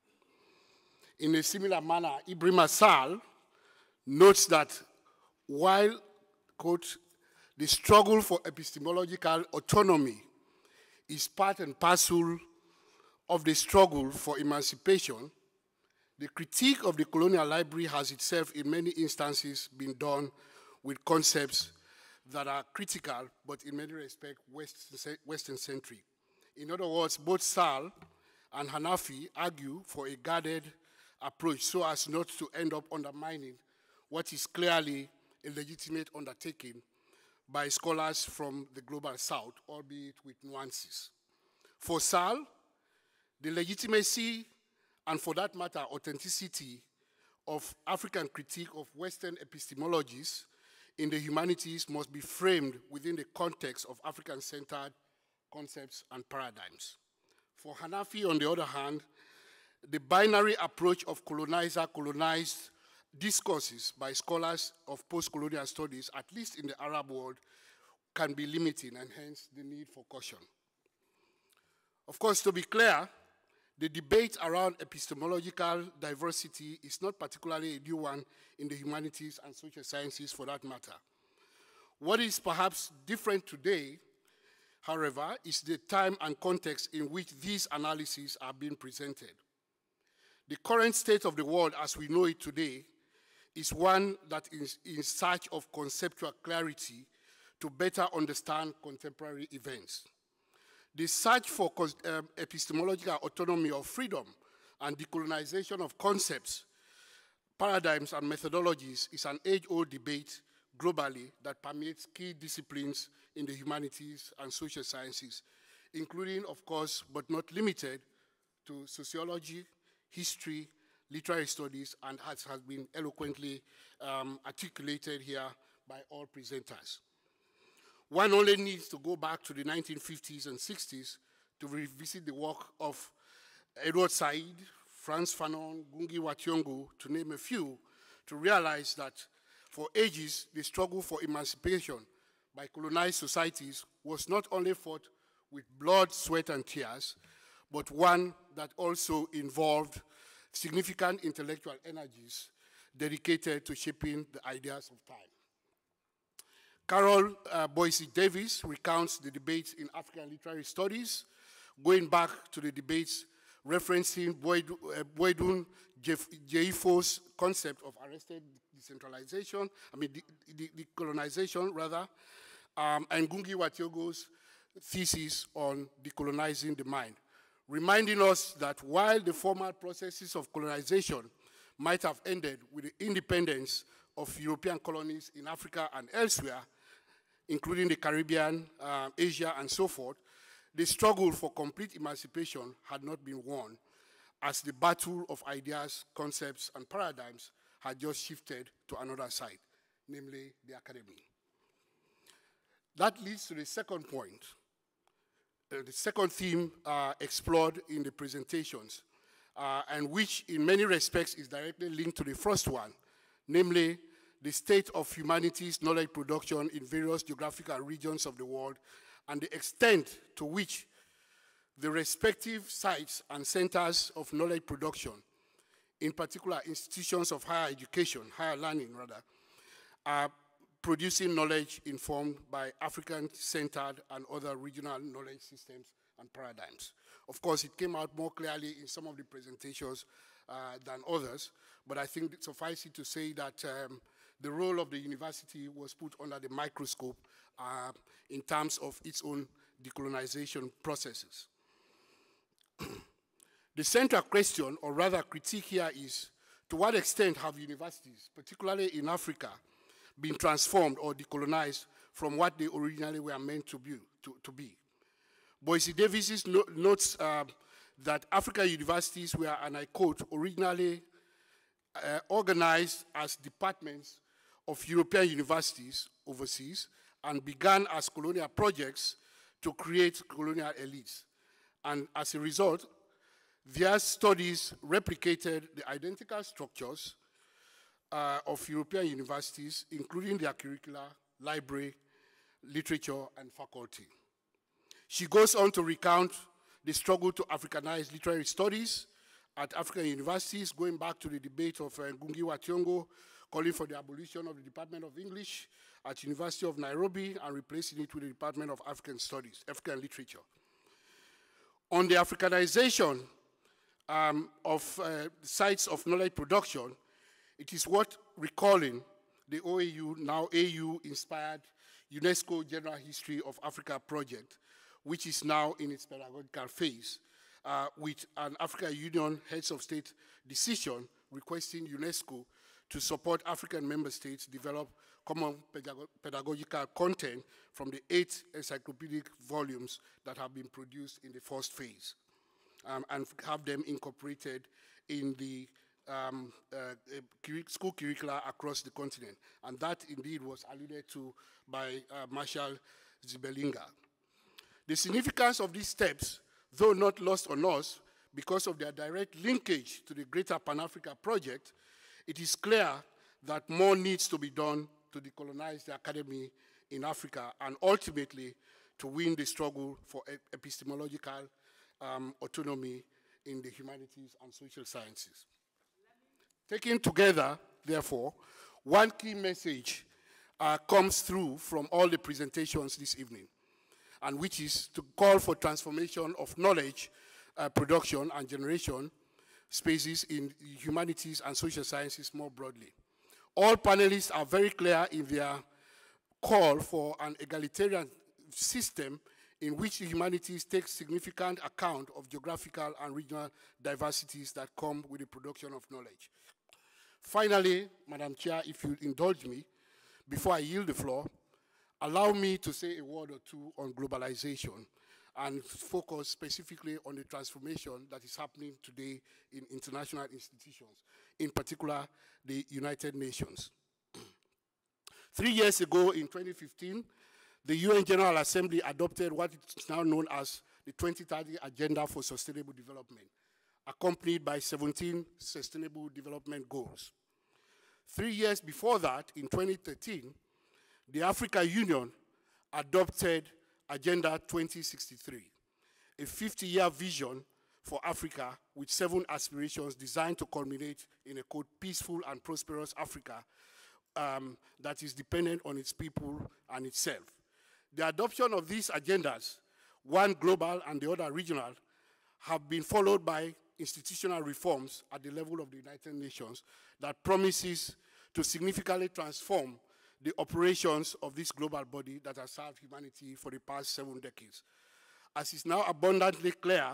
In a similar manner, Ibrahim Assal notes that while, quote, the struggle for epistemological autonomy is part and parcel of the struggle for emancipation, the critique of the colonial library has itself in many instances been done with concepts that are critical, but in many respects Western-centric. In other words, both Sal and Hanafi argue for a guarded approach so as not to end up undermining what is clearly a legitimate undertaking by scholars from the global south, albeit with nuances. For Sal, the legitimacy and, for that matter, authenticity of African critique of Western epistemologies in the humanities must be framed within the context of African-centered concepts and paradigms. For Hanafi, on the other hand, the binary approach of colonizer-colonized discourses by scholars of post-colonial studies, at least in the Arab world, can be limiting, and hence the need for caution. Of course, to be clear, the debate around epistemological diversity is not particularly a new one in the humanities and social sciences for that matter. What is perhaps different today, however, is the time and context in which these analyses are being presented. The current state of the world as we know it today is one that is in search of conceptual clarity to better understand contemporary events. The search for um, epistemological autonomy or freedom and decolonization of concepts, paradigms, and methodologies is an age-old debate globally that permeates key disciplines in the humanities and social sciences, including, of course, but not limited to sociology, history, literary studies, and as has been eloquently um, articulated here by all presenters. One only needs to go back to the nineteen fifties and sixties to revisit the work of Edward Said, Frantz Fanon, Ngugi wa Thiong'o, to name a few, to realize that for ages, the struggle for emancipation by colonized societies was not only fought with blood, sweat, and tears, but one that also involved significant intellectual energies dedicated to shaping the ideas of time. Carol uh, Boise Davis recounts the debates in African literary studies, going back to the debates referencing Boydun Jeifo's concept of arrested decentralization, I mean, decolonization, rather, um, and Ngugi wa Thiong'o's thesis on decolonizing the mind, reminding us that while the formal processes of colonization might have ended with the independence of European colonies in Africa and elsewhere, including the Caribbean, uh, Asia, and so forth, the struggle for complete emancipation had not been won, as the battle of ideas, concepts, and paradigms had just shifted to another side, namely the academy. That leads to the second point, uh, the second theme uh, explored in the presentations, uh, and which in many respects is directly linked to the first one, namely the state of humanities knowledge production in various geographical regions of the world and the extent to which the respective sites and centers of knowledge production, in particular institutions of higher education, higher learning rather, are producing knowledge informed by African-centered and other regional knowledge systems and paradigms. Of course, it came out more clearly in some of the presentations uh, than others, but I think it suffices it to say that um, the role of the university was put under the microscope uh, in terms of its own decolonization processes. The central question, or rather critique here, is to what extent have universities, particularly in Africa, been transformed or decolonized from what they originally were meant to be? To, to be. Boise Davis no, notes uh, that African universities were, and I quote, originally uh, organized as departments of European universities overseas and began as colonial projects to create colonial elites. And as a result, their studies replicated the identical structures uh, of European universities, including their curricula, library, literature, and faculty. She goes on to recount the struggle to Africanize literary studies at African universities, going back to the debate of uh, Ngugi wa Thiong'o, calling for the abolition of the Department of English at University of Nairobi and replacing it with the Department of African Studies, African Literature. On the Africanization um, of uh, sites of knowledge production, it is worth recalling the O A U, now A U-inspired UNESCO General History of Africa project, which is now in its pedagogical phase, uh, with an African Union Heads of State decision requesting UNESCO to support African member states develop common pedag pedagogical content from the eight encyclopedic volumes that have been produced in the first phase, um, and have them incorporated in the um, uh, school curricula across the continent. And that indeed was alluded to by uh, Marshall Zibelinga. The significance of these steps, though not lost on us because of their direct linkage to the greater Pan-Africa project, it is clear that more needs to be done to decolonize the academy in Africa and ultimately to win the struggle for epistemological um, autonomy in the humanities and social sciences. Taken together, therefore, one key message uh, comes through from all the presentations this evening, and which is to call for transformation of knowledge uh, production and generation spaces in humanities and social sciences more broadly. All panelists are very clear in their call for an egalitarian system in which the humanities take significant account of geographical and regional diversities that come with the production of knowledge. Finally, Madam Chair, if you indulge me, before I yield the floor, allow me to say a word or two on globalization and focus specifically on the transformation that is happening today in international institutions, in particular the United Nations. Three years ago, in twenty fifteen, the U N General Assembly adopted what is now known as the twenty thirty Agenda for Sustainable Development, accompanied by seventeen Sustainable Development Goals. Three years before that, in twenty thirteen, the African Union adopted Agenda twenty sixty-three, a fifty-year vision for Africa with seven aspirations designed to culminate in a, quote, peaceful and prosperous Africa um, that is dependent on its people and itself. The adoption of these agendas, one global and the other regional, have been followed by institutional reforms at the level of the United Nations that promises to significantly transform the operations of this global body that has served humanity for the past seven decades. As is now abundantly clear,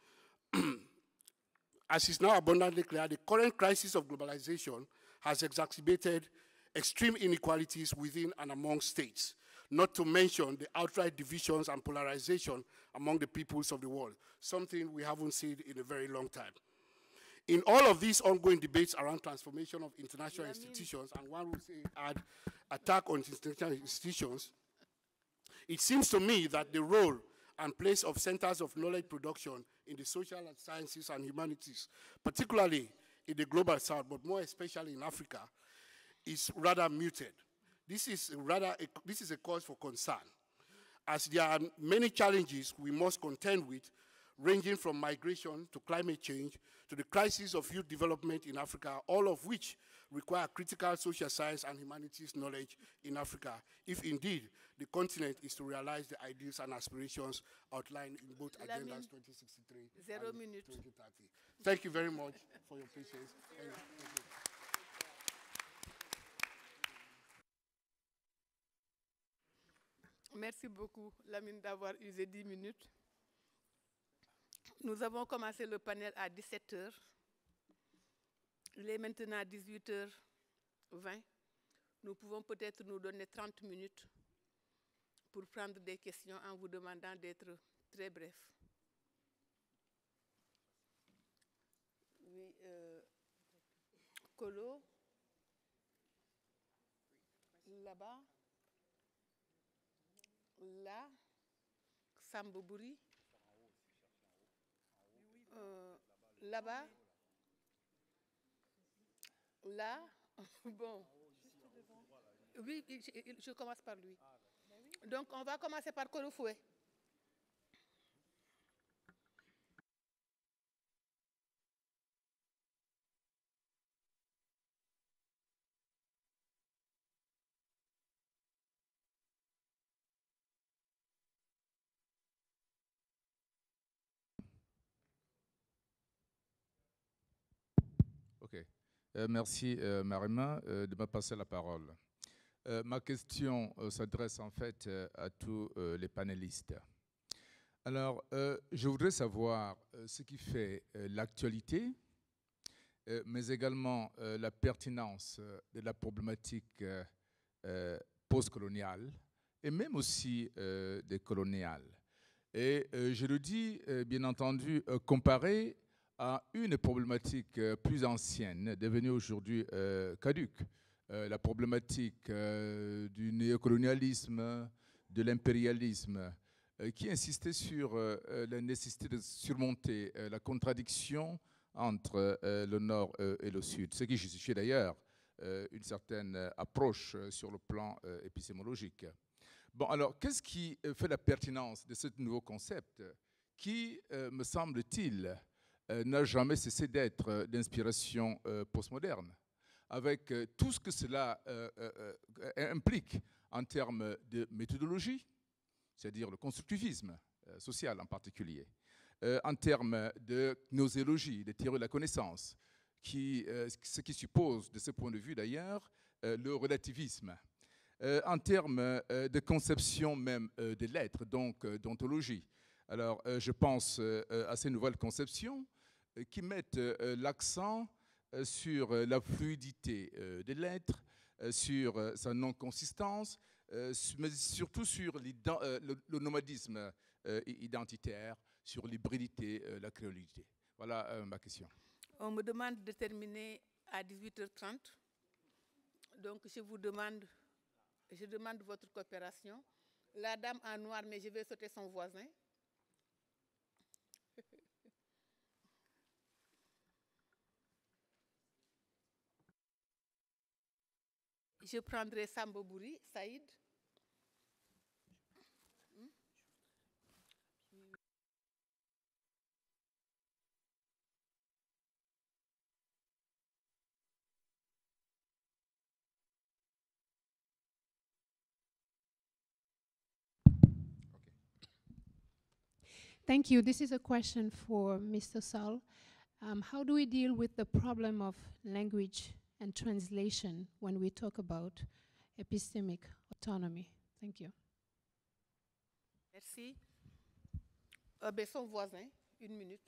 as is now abundantly clear, the current crisis of globalization has exacerbated extreme inequalities within and among states, not to mention the outright divisions and polarization among the peoples of the world, something we haven't seen in a very long time. In all of these ongoing debates around transformation of international yeah, institutions, and one would say add attack on international institutions, it seems to me that the role and place of centers of knowledge production in the social sciences and humanities, particularly in the global south, but more especially in Africa, is rather muted. This is rather a, this is a cause for concern, as there are many challenges we must contend with, ranging from migration to climate change to the crisis of youth development in Africa, all of which require critical social science and humanities knowledge in Africa, if indeed the continent is to realize the ideals and aspirations outlined in both Lamine, agendas twenty sixty-three zero and minute. twenty thirty. Thank you very much for your patience. Thank you. Thank you. Merci beaucoup, Lamine, d'avoir usé dix minutes. Nous avons commencé le panel à dix-sept heures. Il est maintenant dix-huit heures vingt. Nous pouvons peut-être nous donner trente minutes pour prendre des questions en vous demandant d'être très bref. Oui, euh, Kolo, là-bas, là, Sambobouri, euh, là-bas, là, bon. Oui, je, je commence par lui. Donc, on va commencer par Kolo Foué. Ok. Euh, merci, euh, Marima, euh, de me passer la parole. Euh, ma question euh, s'adresse en fait euh, à tous euh, les panélistes. Alors, euh, je voudrais savoir euh, ce qui fait euh, l'actualité, euh, mais également euh, la pertinence euh, de la problématique euh, euh, postcoloniale et même aussi euh, décoloniale. Et euh, je le dis, euh, bien entendu, euh, comparé à une problématique euh, plus ancienne, devenue aujourd'hui euh, caduque. Euh, la problématique euh, du néocolonialisme, de l'impérialisme, euh, qui insistait sur euh, la nécessité de surmonter euh, la contradiction entre euh, le Nord euh, et le Sud, ce qui justifiait d'ailleurs euh, une certaine approche euh, sur le plan euh, épistémologique. Bon, alors, qu'est-ce qui fait la pertinence de ce nouveau concept qui, euh, me semble-t-il, euh, n'a jamais cessé d'être euh, d'inspiration euh, postmoderne, avec euh, tout ce que cela euh, euh, euh, implique en termes de méthodologie, c'est-à-dire le constructivisme euh, social en particulier, euh, en termes de gnoséologie, de théorie de la connaissance, qui, euh, ce qui suppose, de ce point de vue d'ailleurs, euh, le relativisme, euh, en termes euh, de conception même euh, des lettres, donc euh, d'ontologie. Alors, euh, je pense euh, à ces nouvelles conceptions euh, qui mettent euh, l'accent euh, sur euh, la fluidité euh, des lettres, euh, sur euh, sa non-consistance, euh, mais surtout sur euh, le, le nomadisme euh, identitaire, sur l'hybridité, euh, la créolité. Voilà euh, ma question. On me demande de terminer à dix-huit heures trente. Donc, je vous demande, je demande votre coopération. La dame en noir, mais je vais sauter son voisin. Je prendrai Sambobouri, Saïd. Hmm? Thank you. This is a question for Mister Saul. Um, how do we deal with the problem of language and translation when we talk about epistemic autonomy? Thank you. Merci. Euh, ben, son voisin, une minute.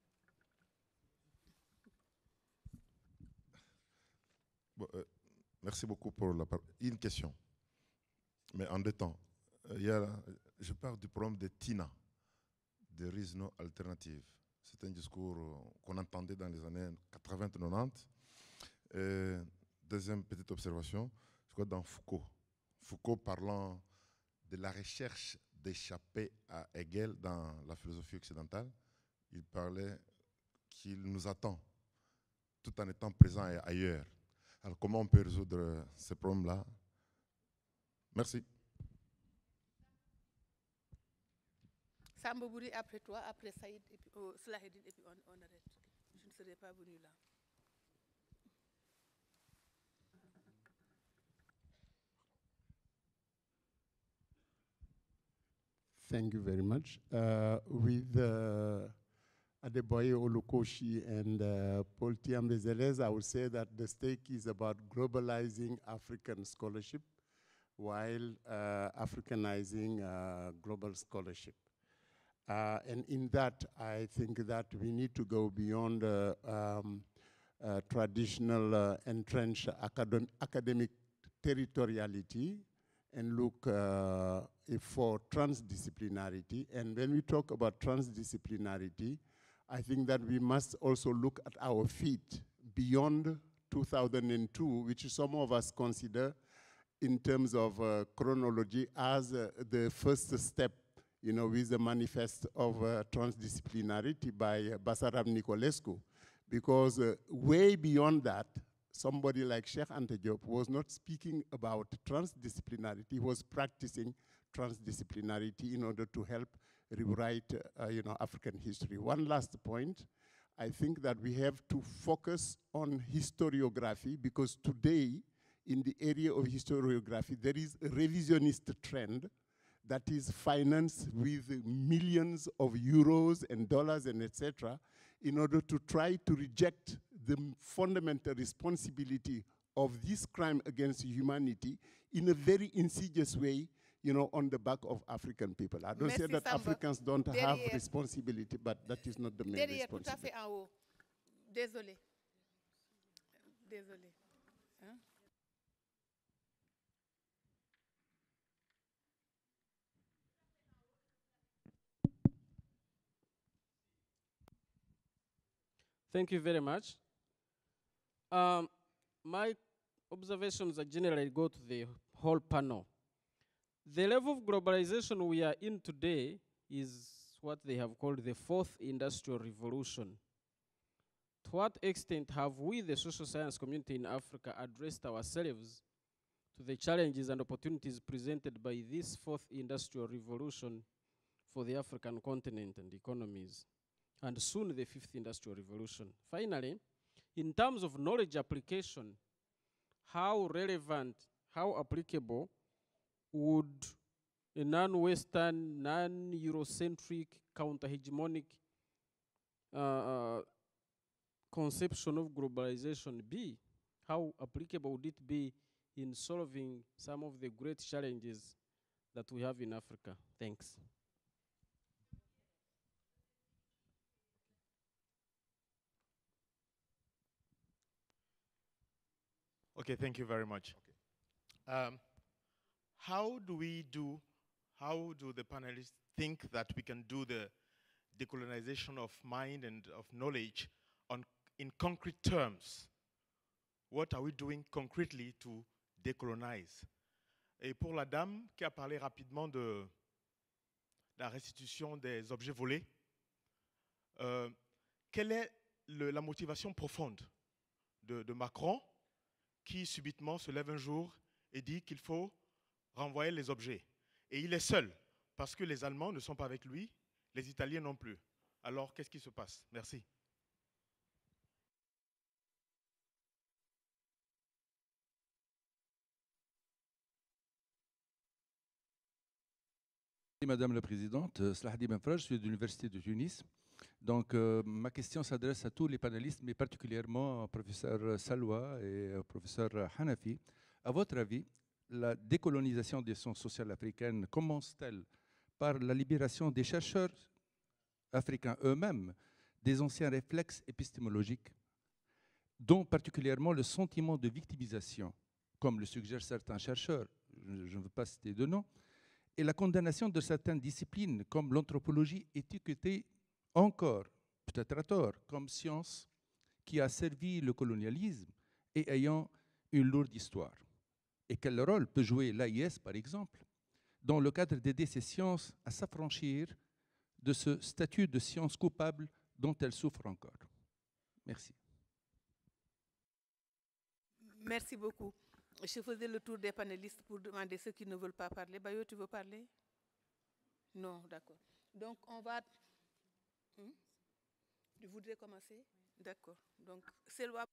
Bon, euh, merci beaucoup pour la parole. Une question, mais en deux temps. Euh, il y a, je parle du problème de Tina, de There is no alternative. C'est un discours qu'on entendait dans les années quatre-vingt quatre-vingt-dix. Euh, deuxième petite observation, je crois dans Foucault. Foucault parlant de la recherche d'échapper à Hegel dans la philosophie occidentale, il parlait qu'il nous attend tout en étant présent ailleurs. Alors comment on peut résoudre ces problèmes-là? Merci. Samba Bouri après toi, après Saïd, et puis oh, Slahedine, et puis on, on arrête. Je ne serai pas venue là. Thank you very much. Uh, with uh, Adeboye Olukoshi and uh, Paul Thiam-Bezelez, I would say that the stake is about globalizing African scholarship while uh, Africanizing uh, global scholarship. Uh, and in that, I think that we need to go beyond uh, um, uh, traditional uh, entrenched academ academic territoriality and look uh, for transdisciplinarity. And when we talk about transdisciplinarity, I think that we must also look at our feet beyond two thousand two, which some of us consider in terms of uh, chronology as uh, the first step, you know, with the manifest of uh, transdisciplinarity by uh, Basarab Nicolescu. Because uh, way beyond that, somebody like Sheikh Anta Diop was not speaking about transdisciplinarity, he was practicing transdisciplinarity in order to help rewrite uh, you know, African history. One last point, I think that we have to focus on historiography because today, in the area of historiography, there is a revisionist trend that is financed with millions of euros and dollars and et cetera in order to try to reject the fundamental responsibility of this crime against humanity in a very insidious way, you know, on the back of African people. I don't Merci say that Samba. Africans don't Derrière. have responsibility, but that is not the main Derrière, tout à responsibility. fait en haut. Désolé. Désolé. Hein? Thank you very much. Um, my observations are generally go to the whole panel. The level of globalization we are in today is what they have called the fourth industrial revolution. To what extent have we, the social science community in Africa, addressed ourselves to the challenges and opportunities presented by this fourth industrial revolution for the African continent and economies, and soon the fifth industrial revolution? Finally, in terms of knowledge application, how relevant, how applicable would a non-Western, non-Eurocentric, counter-hegemonic uh, uh, conception of globalization be? How applicable would it be in solving some of the great challenges that we have in Africa? Thanks. Okay, thank you very much. Okay. Um, how do we do, how do the panelists think that we can do the decolonization of mind and of knowledge on, in concrete terms? What are we doing concretely to decolonize? Et pour la dame qui a parlé rapidement de la restitution des objets volés, euh, quelle est le, la motivation profonde de, de Macron qui subitement se lève un jour et dit qu'il faut renvoyer les objets? Et il est seul, parce que les Allemands ne sont pas avec lui, les Italiens non plus. Alors, qu'est-ce qui se passe? Merci. Madame la Présidente, Slahdi Benfraj, je suis de l'Université de Tunis. Donc, euh, ma question s'adresse à tous les panélistes, mais particulièrement au professeur Salwa et au professeur Hanafi. À votre avis, la décolonisation des sciences sociales africaines commence-t-elle par la libération des chercheurs africains eux-mêmes des anciens réflexes épistémologiques, dont particulièrement le sentiment de victimisation, comme le suggèrent certains chercheurs, je ne veux pas citer de nom, et la condamnation de certaines disciplines, comme l'anthropologie, étiquetée encore, peut-être à tort, comme science qui a servi le colonialisme et ayant une lourde histoire. Et quel rôle peut jouer l'A I S, par exemple, dans le cadre d'aider ces sciences à s'affranchir de ce statut de science coupable dont elles souffrent encore? Merci. Merci beaucoup. Je faisais le tour des panélistes pour demander ceux qui ne veulent pas parler. Bayo, tu veux parler? Non, d'accord. Donc, on va... Hmm? Tu voudrais commencer? D'accord. Donc, c'est loi.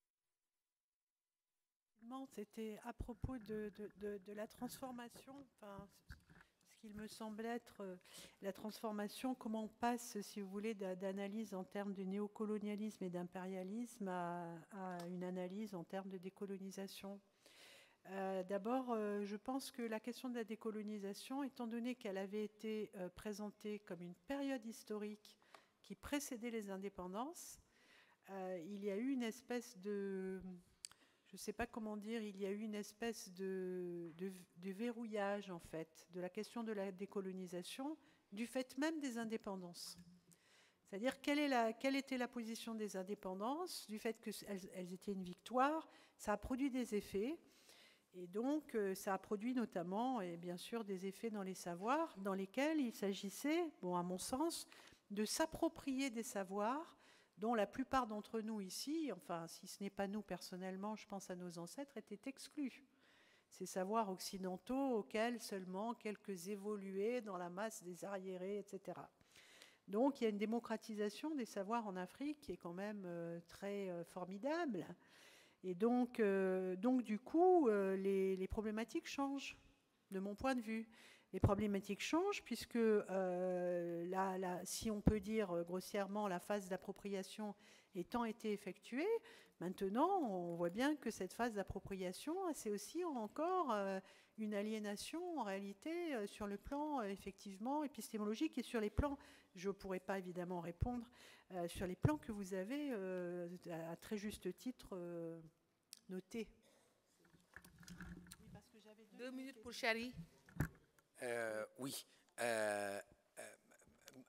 C'était à propos de, de, de, de la transformation, enfin, ce qu'il me semble être euh, la transformation, comment on passe, si vous voulez, d'analyse en termes de néocolonialisme et d'impérialisme à, à une analyse en termes de décolonisation. Euh, D'abord, euh, je pense que la question de la décolonisation, étant donné qu'elle avait été euh, présentée comme une période historique qui précédait les indépendances, euh, il y a eu une espèce de... je ne sais pas comment dire, il y a eu une espèce de, de, de verrouillage, en fait, de la question de la décolonisation, du fait même des indépendances. C'est-à-dire, quelle, est la, quelle était la position des indépendances, du fait qu'elles elles étaient une victoire, ça a produit des effets, et donc ça a produit notamment, et bien sûr, des effets dans les savoirs, dans lesquels il s'agissait, bon, à mon sens, de s'approprier des savoirs dont la plupart d'entre nous ici, enfin, si ce n'est pas nous personnellement, je pense à nos ancêtres, étaient exclus. Ces savoirs occidentaux auxquels seulement quelques évoluaient dans la masse des arriérés, et cetera. Donc, il y a une démocratisation des savoirs en Afrique qui est quand même euh, très euh, formidable. Et donc, euh, donc du coup, euh, les, les problématiques changent, de mon point de vue. Les problématiques changent puisque, euh, la, la, si on peut dire grossièrement, la phase d'appropriation étant été effectuée, maintenant, on voit bien que cette phase d'appropriation, c'est aussi encore euh, une aliénation, en réalité, euh, sur le plan, euh, effectivement, épistémologique et sur les plans, je ne pourrais pas évidemment répondre, euh, sur les plans que vous avez, euh, à très juste titre, euh, notés. Oui, parce que j'avais deux, deux minutes pour Chari. Uh, oui. Uh, um,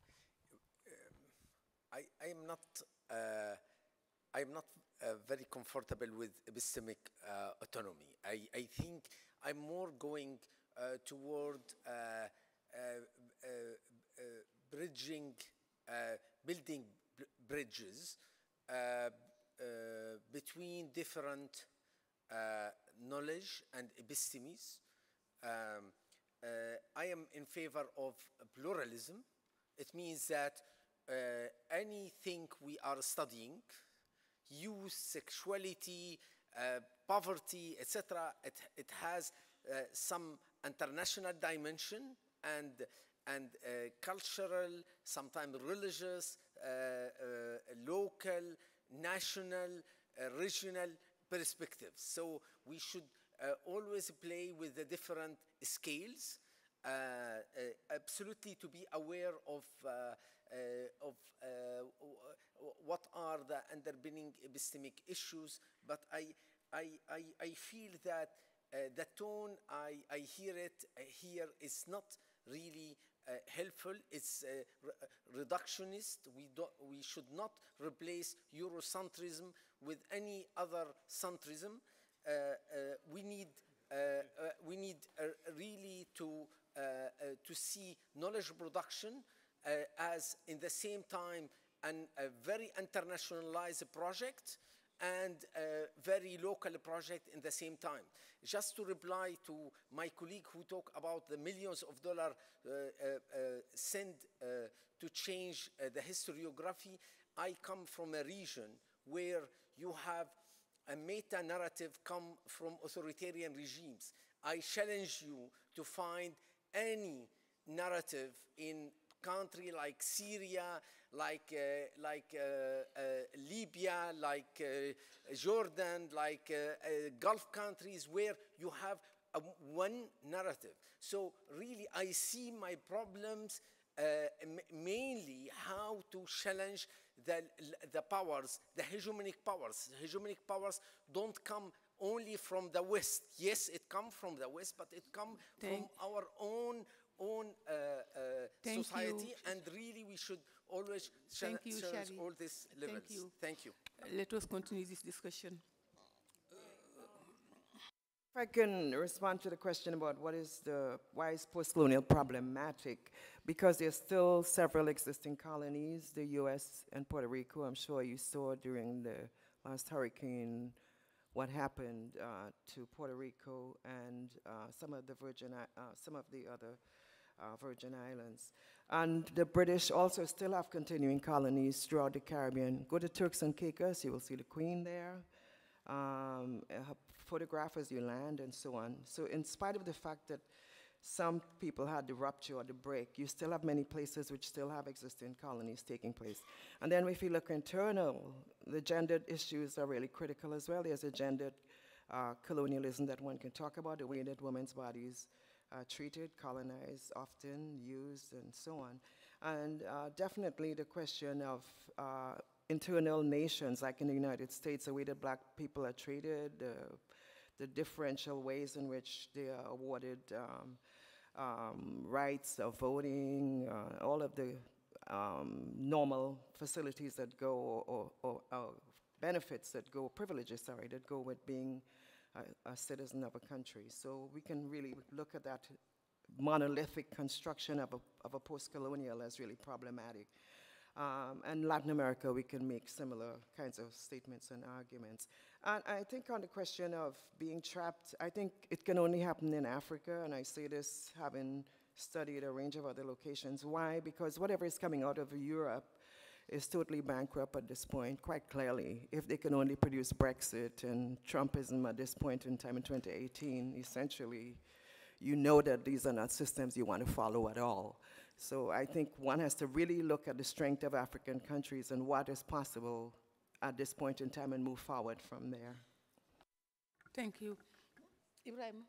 I, I am not. Uh, I am not uh, very comfortable with epistemic uh, autonomy. I, I think I'm more going uh, toward uh, uh, uh, uh, bridging, uh, building bridges uh, uh, between different uh, knowledge and epistemes. Um, Uh, I am in favor of pluralism. It means that uh, anything we are studying, youth, sexuality, uh, poverty, et cetera, it, it has uh, some international dimension and, and uh, cultural, sometimes religious, uh, uh, local, national, uh, regional perspectives. So we should Uh, always play with the different scales, uh, uh, absolutely to be aware of, uh, uh, of uh, what are the underpinning epistemic issues, but I, I, I, I feel that uh, the tone I, I hear it uh, here is not really uh, helpful. It's uh, re reductionist. We, do, we should not replace Eurocentrism with any other centrism. Uh, uh, we need, uh, uh, we need uh, really to, uh, uh, to see knowledge production uh, as, in the same time, an, a very internationalized project and a very local project in the same time. Just to reply to my colleague who talked about the millions of dollars uh, uh, uh, sent uh, to change uh, the historiography, I come from a region where you have a meta-narrative come from authoritarian regimes. I challenge you to find any narrative in country like Syria, like uh, like uh, uh, Libya, like uh, Jordan, like uh, uh, Gulf countries, where you have a, one narrative. So really, I see my problems uh, mainly how to challenge the the powers, the hegemonic powers. The hegemonic powers don't come only from the West. Yes, it comes from the West, but it comes from our own own uh, uh, society, you. and really we should always Thank you, challenge Shari. all these levels. Thank you. Thank you. Uh, let us continue this discussion. If I can respond to the question about what is the, why is post-colonial problematic, because there's still several existing colonies, the U S and Puerto Rico. I'm sure you saw during the last hurricane what happened uh, to Puerto Rico and uh, some of the Virgin, uh, some of the other uh, Virgin Islands. And the British also still have continuing colonies throughout the Caribbean. Go to Turks and Caicos, you will see the Queen there. Um, uh, photograph as you land and so on. So in spite of the fact that some people had the rupture or the break, you still have many places which still have existing colonies taking place. And then if you look internal, the gendered issues are really critical as well. There's a gendered uh, colonialism that one can talk about, the way that women's bodies are treated, colonized, often used, and so on. And uh, definitely the question of uh, internal nations, like in the United States, the way that black people are treated, uh, the differential ways in which they are awarded um, um, rights of voting, uh, all of the um, normal facilities that go, or, or, or benefits that go, privileges, sorry, that go with being a, a citizen of a country. So we can really look at that monolithic construction of a, of a post-colonial as really problematic. Um, and Latin America, we can make similar kinds of statements and arguments. And I think on the question of being trapped, I think it can only happen in Africa, and I say this having studied a range of other locations. Why? Because whatever is coming out of Europe is totally bankrupt at this point, quite clearly. If they can only produce Brexit and Trumpism at this point in time in twenty eighteen, essentially, you know that these are not systems you want to follow at all. So I think one has to really look at the strength of African countries and what is possible at this point in time and move forward from there. Thank you. Ibrahim?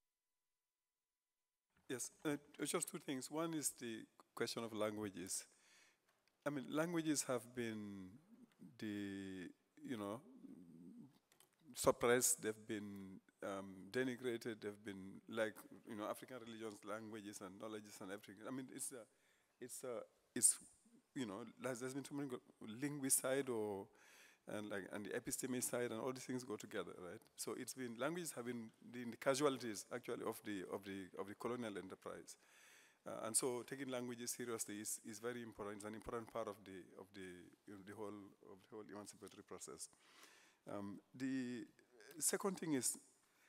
Yes, uh, just two things. One is the question of languages. I mean, languages have been the, you know, suppressed, they've been um, denigrated, they've been like, you know, African religions, languages and knowledges and everything. I mean, it's, a, it's, a, it's you know, there's been too many linguicide or, and like, and the epistemicide and all these things go together, right? So it's been, languages have been the, the casualties actually of the, of the, of the colonial enterprise. Uh, and so taking languages seriously is, is very important. It's an important part of the, of the, you know, the whole, of the whole emancipatory process. Um, the second thing is,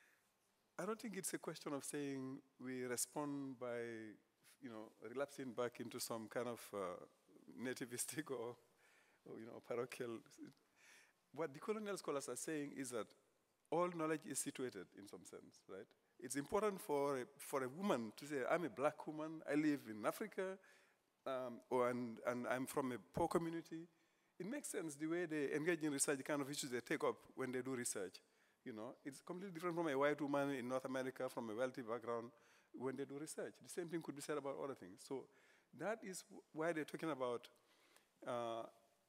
I don't think it's a question of saying we respond by, you know, relapsing back into some kind of uh, nativistic or, or, you know, parochial. What the colonial scholars are saying is that all knowledge is situated in some sense, right? It's important for a, for a woman to say, I'm a black woman, I live in Africa, um, or, and, and I'm from a poor community. It makes sense the way they engage in research, the kind of issues they take up when they do research. You know, it's completely different from a white woman in North America, from a wealthy background, when they do research. The same thing could be said about other things. So that is why they're talking about uh,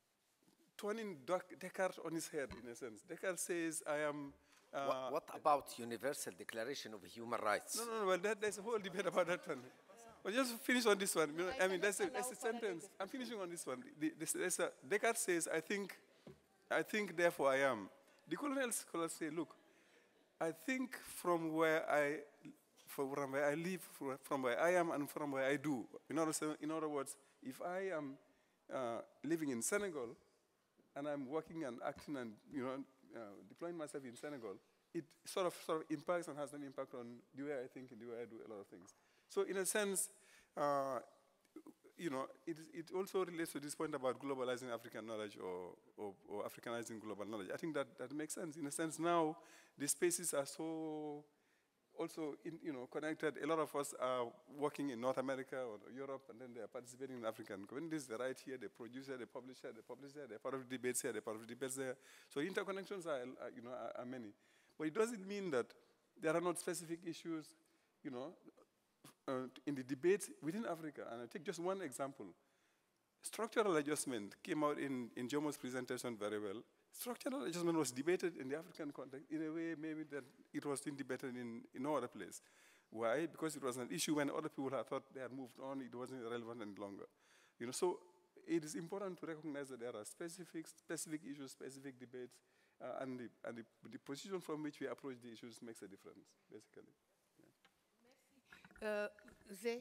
turning Descartes on his head, in a sense. Descartes says, I am... Uh, what, what about Universal Declaration of Human Rights? No, no, no, well, that, there's a whole debate about that one. But just finish on this one. I mean, that's a, that's a sentence. I'm finishing on this one. The, this, this, uh, Descartes says, I think, I think, therefore I am. The colonial scholars say, look, I think from where I, from where I live, from where I am, and from where I do. In other, in other words, if I am uh, living in Senegal, and I'm working and acting and, you know, uh, deploying myself in Senegal, it sort of, sort of impacts and has an impact on the way I think and the way I do a lot of things. So in a sense, uh, you know, it, it also relates to this point about globalizing African knowledge or, or, or Africanizing global knowledge. I think that, that makes sense. In a sense, now, the spaces are so also, in, you know, connected. A lot of us are working in North America or Europe, and then they are participating in African communities. They write here, they produce here, they publish here, they publish there. They're part of the debates here, they're part of the debates there. So interconnections are, are you know, are, are many. But it doesn't mean that there are not specific issues, you know, uh, in the debates within Africa. And I take just one example. Structural adjustment came out in, in Jomo's presentation very well. Structural adjustment was debated in the African context in a way maybe that it was not debated in, in no other place. Why? Because it was an issue when other people had thought they had moved on, it wasn't relevant any longer. You know, so it is important to recognize that there are specific, specific issues, specific debates, uh, and, the, and the, the position from which we approach the issues makes a difference, basically. Yeah. Uh, Zé.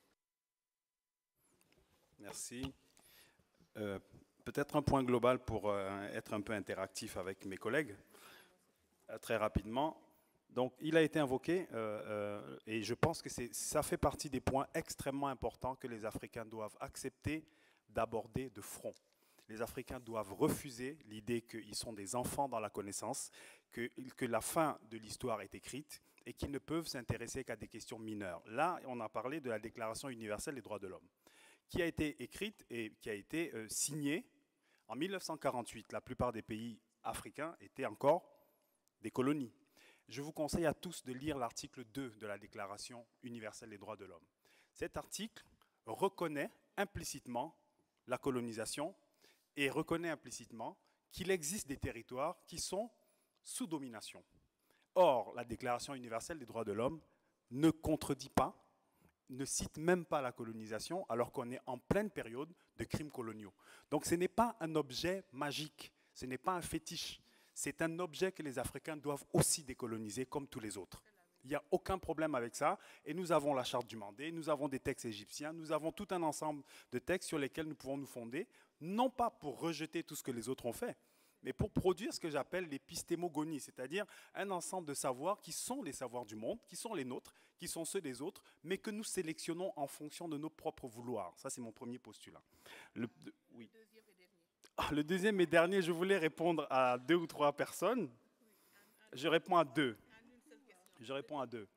Merci. Euh, Peut-être un point global pour euh, être un peu interactif avec mes collègues, euh, très rapidement. Donc, il a été invoqué, euh, euh, et je pense que ça fait partie des points extrêmement importants que les Africains doivent accepter d'aborder de front. Les Africains doivent refuser l'idée qu'ils sont des enfants dans la connaissance, que, que la fin de l'histoire est écrite et qu'ils ne peuvent s'intéresser qu'à des questions mineures. Là, on a parlé de la Déclaration universelle des droits de l'homme, qui a été écrite et qui a été euh, signée en mille neuf cent quarante-huit. La plupart des pays africains étaient encore des colonies. Je vous conseille à tous de lire l'article deux de la Déclaration universelle des droits de l'homme. Cet article reconnaît implicitement la colonisation et reconnaît implicitement qu'il existe des territoires qui sont sous domination. Or, la Déclaration universelle des droits de l'homme ne contredit pas, ne cite même pas la colonisation, alors qu'on est en pleine période de crimes coloniaux. Donc ce n'est pas un objet magique, ce n'est pas un fétiche, c'est un objet que les Africains doivent aussi décoloniser comme tous les autres. Il n'y a aucun problème avec ça, et nous avons la charte du Mandé, nous avons des textes égyptiens, nous avons tout un ensemble de textes sur lesquels nous pouvons nous fonder, non pas pour rejeter tout ce que les autres ont fait, mais pour produire ce que j'appelle l'épistémogonie, c'est-à-dire un ensemble de savoirs qui sont les savoirs du monde, qui sont les nôtres, qui sont ceux des autres, mais que nous sélectionnons en fonction de nos propres vouloirs. Ça, c'est mon premier postulat. Le, de, oui. Ah, le deuxième et dernier, je voulais répondre à deux ou trois personnes. Je réponds à deux. Je réponds à deux.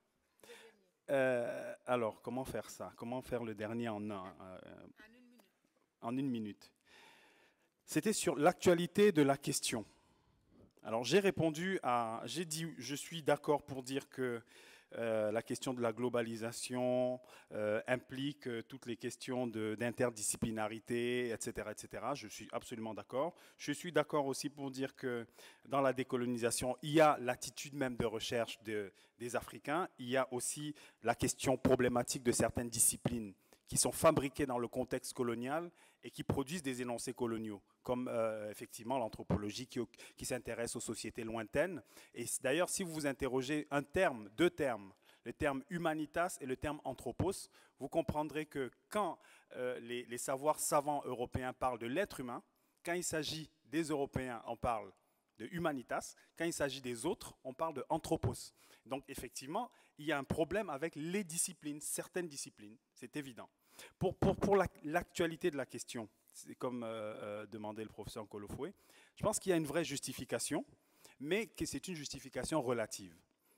Euh, alors, comment faire ça? Comment faire le dernier en, un, euh, en une minute? C'était sur l'actualité de la question. Alors j'ai répondu à, j'ai dit, je suis d'accord pour dire que euh, la question de la globalisation euh, implique euh, toutes les questions d'interdisciplinarité, et cetera, et cetera. Je suis absolument d'accord. Je suis d'accord aussi pour dire que dans la décolonisation, il y a l'attitude même de recherche de, des Africains. Il y a aussi la question problématique de certaines disciplines qui sont fabriquées dans le contexte colonial et qui produisent des énoncés coloniaux, comme euh, effectivement l'anthropologie qui, qui s'intéresse aux sociétés lointaines. Et d'ailleurs, si vous vous interrogez un terme, deux termes, le terme humanitas et le terme anthropos, vous comprendrez que quand euh, les, les savoirs savants européens parlent de l'être humain, quand il s'agit des Européens, on parle de humanitas, quand il s'agit des autres, on parle de anthropos. Donc effectivement, il y a un problème avec les disciplines, certaines disciplines, c'est évident. Pour, pour, pour l'actualité de la question, c'est comme euh, euh, demandait le professeur Nkolofwe, je pense qu'il y a une vraie justification, mais que c'est une justification relative.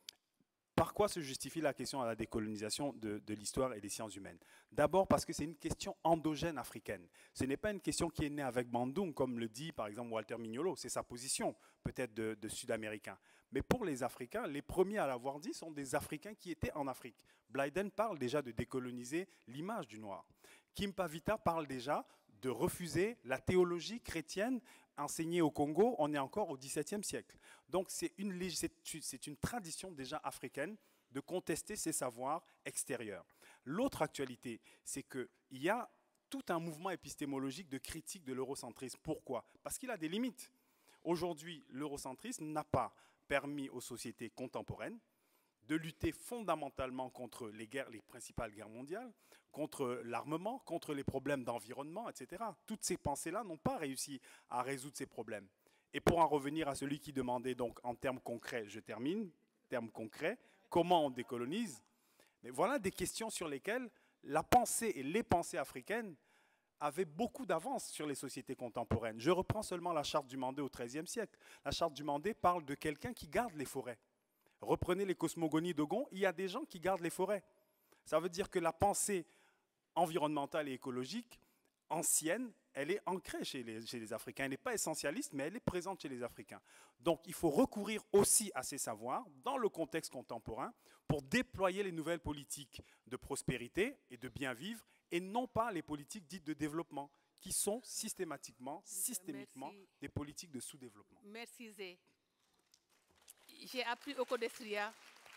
Par quoi se justifie la question à la décolonisation de, de l'histoire et des sciences humaines? D'abord parce que c'est une question endogène africaine. Ce n'est pas une question qui est née avec Bandung, comme le dit par exemple Walter Mignolo, c'est sa position, peut-être de, de Sud-Américain. Mais pour les Africains, les premiers à l'avoir dit sont des Africains qui étaient en Afrique. Blyden parle déjà de décoloniser l'image du noir. Kim Pavita parle déjà de refuser la théologie chrétienne enseignée au Congo, on est encore au dix-septième siècle. Donc c'est une, c'est une tradition déjà africaine de contester ces savoirs extérieurs. L'autre actualité, c'est qu'il y a tout un mouvement épistémologique de critique de l'eurocentrisme. Pourquoi? Parce qu'il a des limites. Aujourd'hui, l'eurocentrisme n'a pas permis aux sociétés contemporaines de lutter fondamentalement contre les, guerres, les principales guerres mondiales, contre l'armement, contre les problèmes d'environnement, et cetera. Toutes ces pensées-là n'ont pas réussi à résoudre ces problèmes. Et pour en revenir à celui qui demandait donc en termes concrets, je termine, termes concrets, comment on décolonise? Mais voilà des questions sur lesquelles la pensée et les pensées africaines avaient beaucoup d'avance sur les sociétés contemporaines. Je reprends seulement la charte du Mandé au treizième siècle. La charte du Mandé parle de quelqu'un qui garde les forêts. Reprenez les cosmogonies d'Ogon, il y a des gens qui gardent les forêts. Ça veut dire que la pensée environnementale et écologique ancienne, elle est ancrée chez les, chez les Africains. Elle n'est pas essentialiste, mais elle est présente chez les Africains. Donc il faut recourir aussi à ces savoirs dans le contexte contemporain pour déployer les nouvelles politiques de prospérité et de bien vivre, et non pas les politiques dites de développement, qui sont systématiquement, systémiquement Merci. des politiques de sous-développement. Merci Zé. J'ai appris au Codestria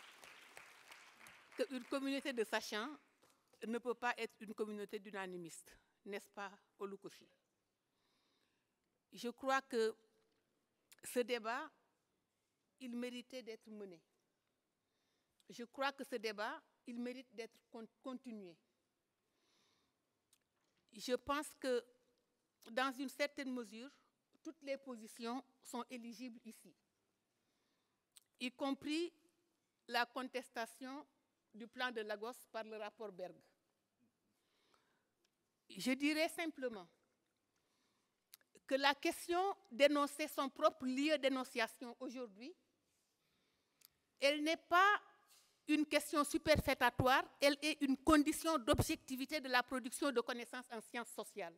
qu'une communauté de sachants ne peut pas être une communauté d'unanimistes, n'est-ce pas, Olukoshi? Je crois que ce débat, il méritait d'être mené. Je crois que ce débat, il mérite d'être continué. Je pense que, dans une certaine mesure, toutes les positions sont éligibles ici, y compris la contestation du plan de Lagos par le rapport Berg. Je dirais simplement que la question d'énoncer son propre lieu d'énonciation aujourd'hui, elle n'est pas une question superfétatoire, elle est une condition d'objectivité de la production de connaissances en sciences sociales.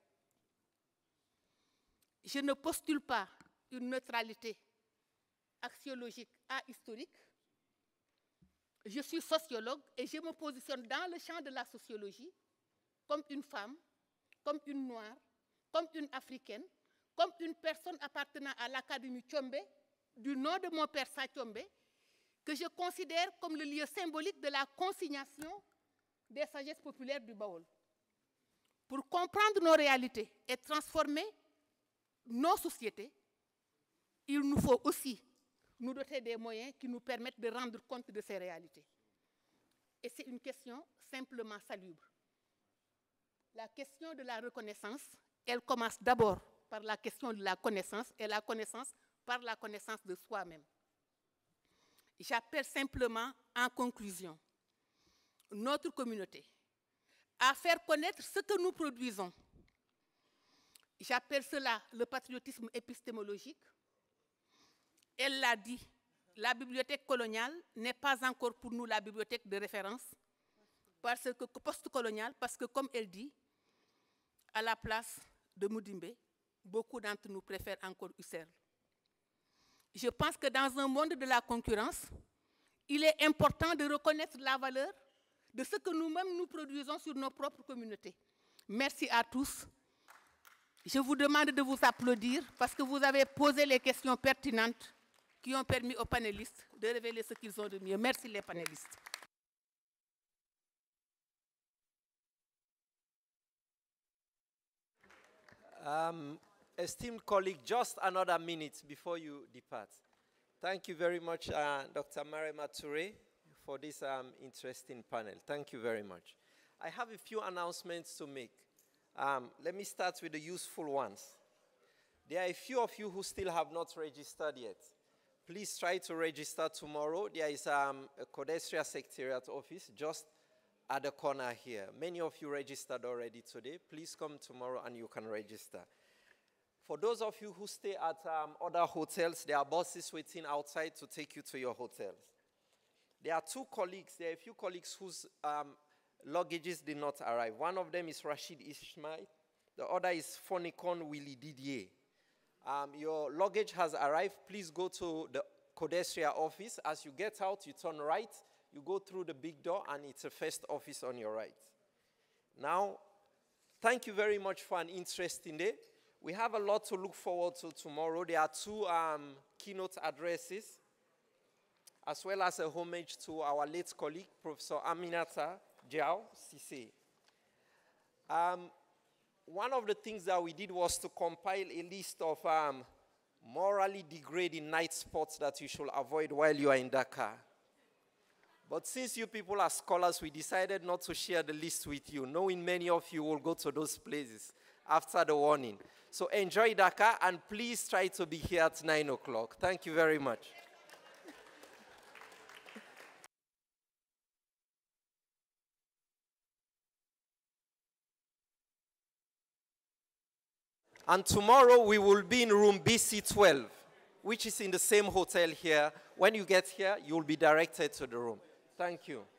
Je ne postule pas une neutralité axiologique ahistorique. Je suis sociologue et je me positionne dans le champ de la sociologie comme une femme, comme une noire, comme une africaine, comme une personne appartenant à l'Académie Tchombe, du nom de mon père Satchombe, que je considère comme le lieu symbolique de la consignation des sagesses populaires du Baol. Pour comprendre nos réalités et transformer nos sociétés, il nous faut aussi nous doter des moyens qui nous permettent de rendre compte de ces réalités. Et c'est une question simplement salubre. La question de la reconnaissance, elle commence d'abord par la question de la connaissance, et la connaissance par la connaissance de soi-même. J'appelle simplement, en conclusion, notre communauté à faire connaître ce que nous produisons. J'appelle cela le patriotisme épistémologique. Elle l'a dit, la bibliothèque coloniale n'est pas encore pour nous la bibliothèque de référence, parce que post-coloniale, parce que comme elle dit, à la place de Mudimbe, beaucoup d'entre nous préfèrent encore Husserl. Je pense que dans un monde de la concurrence, il est important de reconnaître la valeur de ce que nous-mêmes nous produisons sur nos propres communautés. Merci à tous. Je vous demande de vous applaudir parce que vous avez posé les questions pertinentes qui ont permis aux panélistes de révéler ce qu'ils ont de mieux. Merci les panélistes. Um, esteemed colleague, just another minute before you depart. Thank you very much, uh, Doctor Marema Toure, for this um, interesting panel. Thank you very much. I have a few announcements to make. Um, let me start with the useful ones. There are a few of you who still have not registered yet. Please try to register tomorrow. There is um, a Codestria Secretariat office just at the corner here. Many of you registered already today. Please come tomorrow and you can register. For those of you who stay at um, other hotels, there are buses waiting outside to take you to your hotels. There are two colleagues, there are a few colleagues whose um, luggages did not arrive. One of them is Rashid Ishmael. The other is Fonicon Willie Didier. Um, your luggage has arrived. Please go to the Codestria office. As you get out, you turn right. You go through the big door, and it's the first office on your right. Now, thank you very much for an interesting day. We have a lot to look forward to tomorrow. There are two um, keynote addresses, as well as a homage to our late colleague, Professor Aminata Diao Sise. Um, one of the things that we did was to compile a list of um, morally degrading night spots that you should avoid while you are in Dakar. But since you people are scholars, we decided not to share the list with you, knowing many of you will go to those places after the warning. So enjoy Dakar, and please try to be here at nine o'clock. Thank you very much. And tomorrow we will be in room B C twelve. which is in the same hotel here. When you get here, you will be directed to the room. Thank you.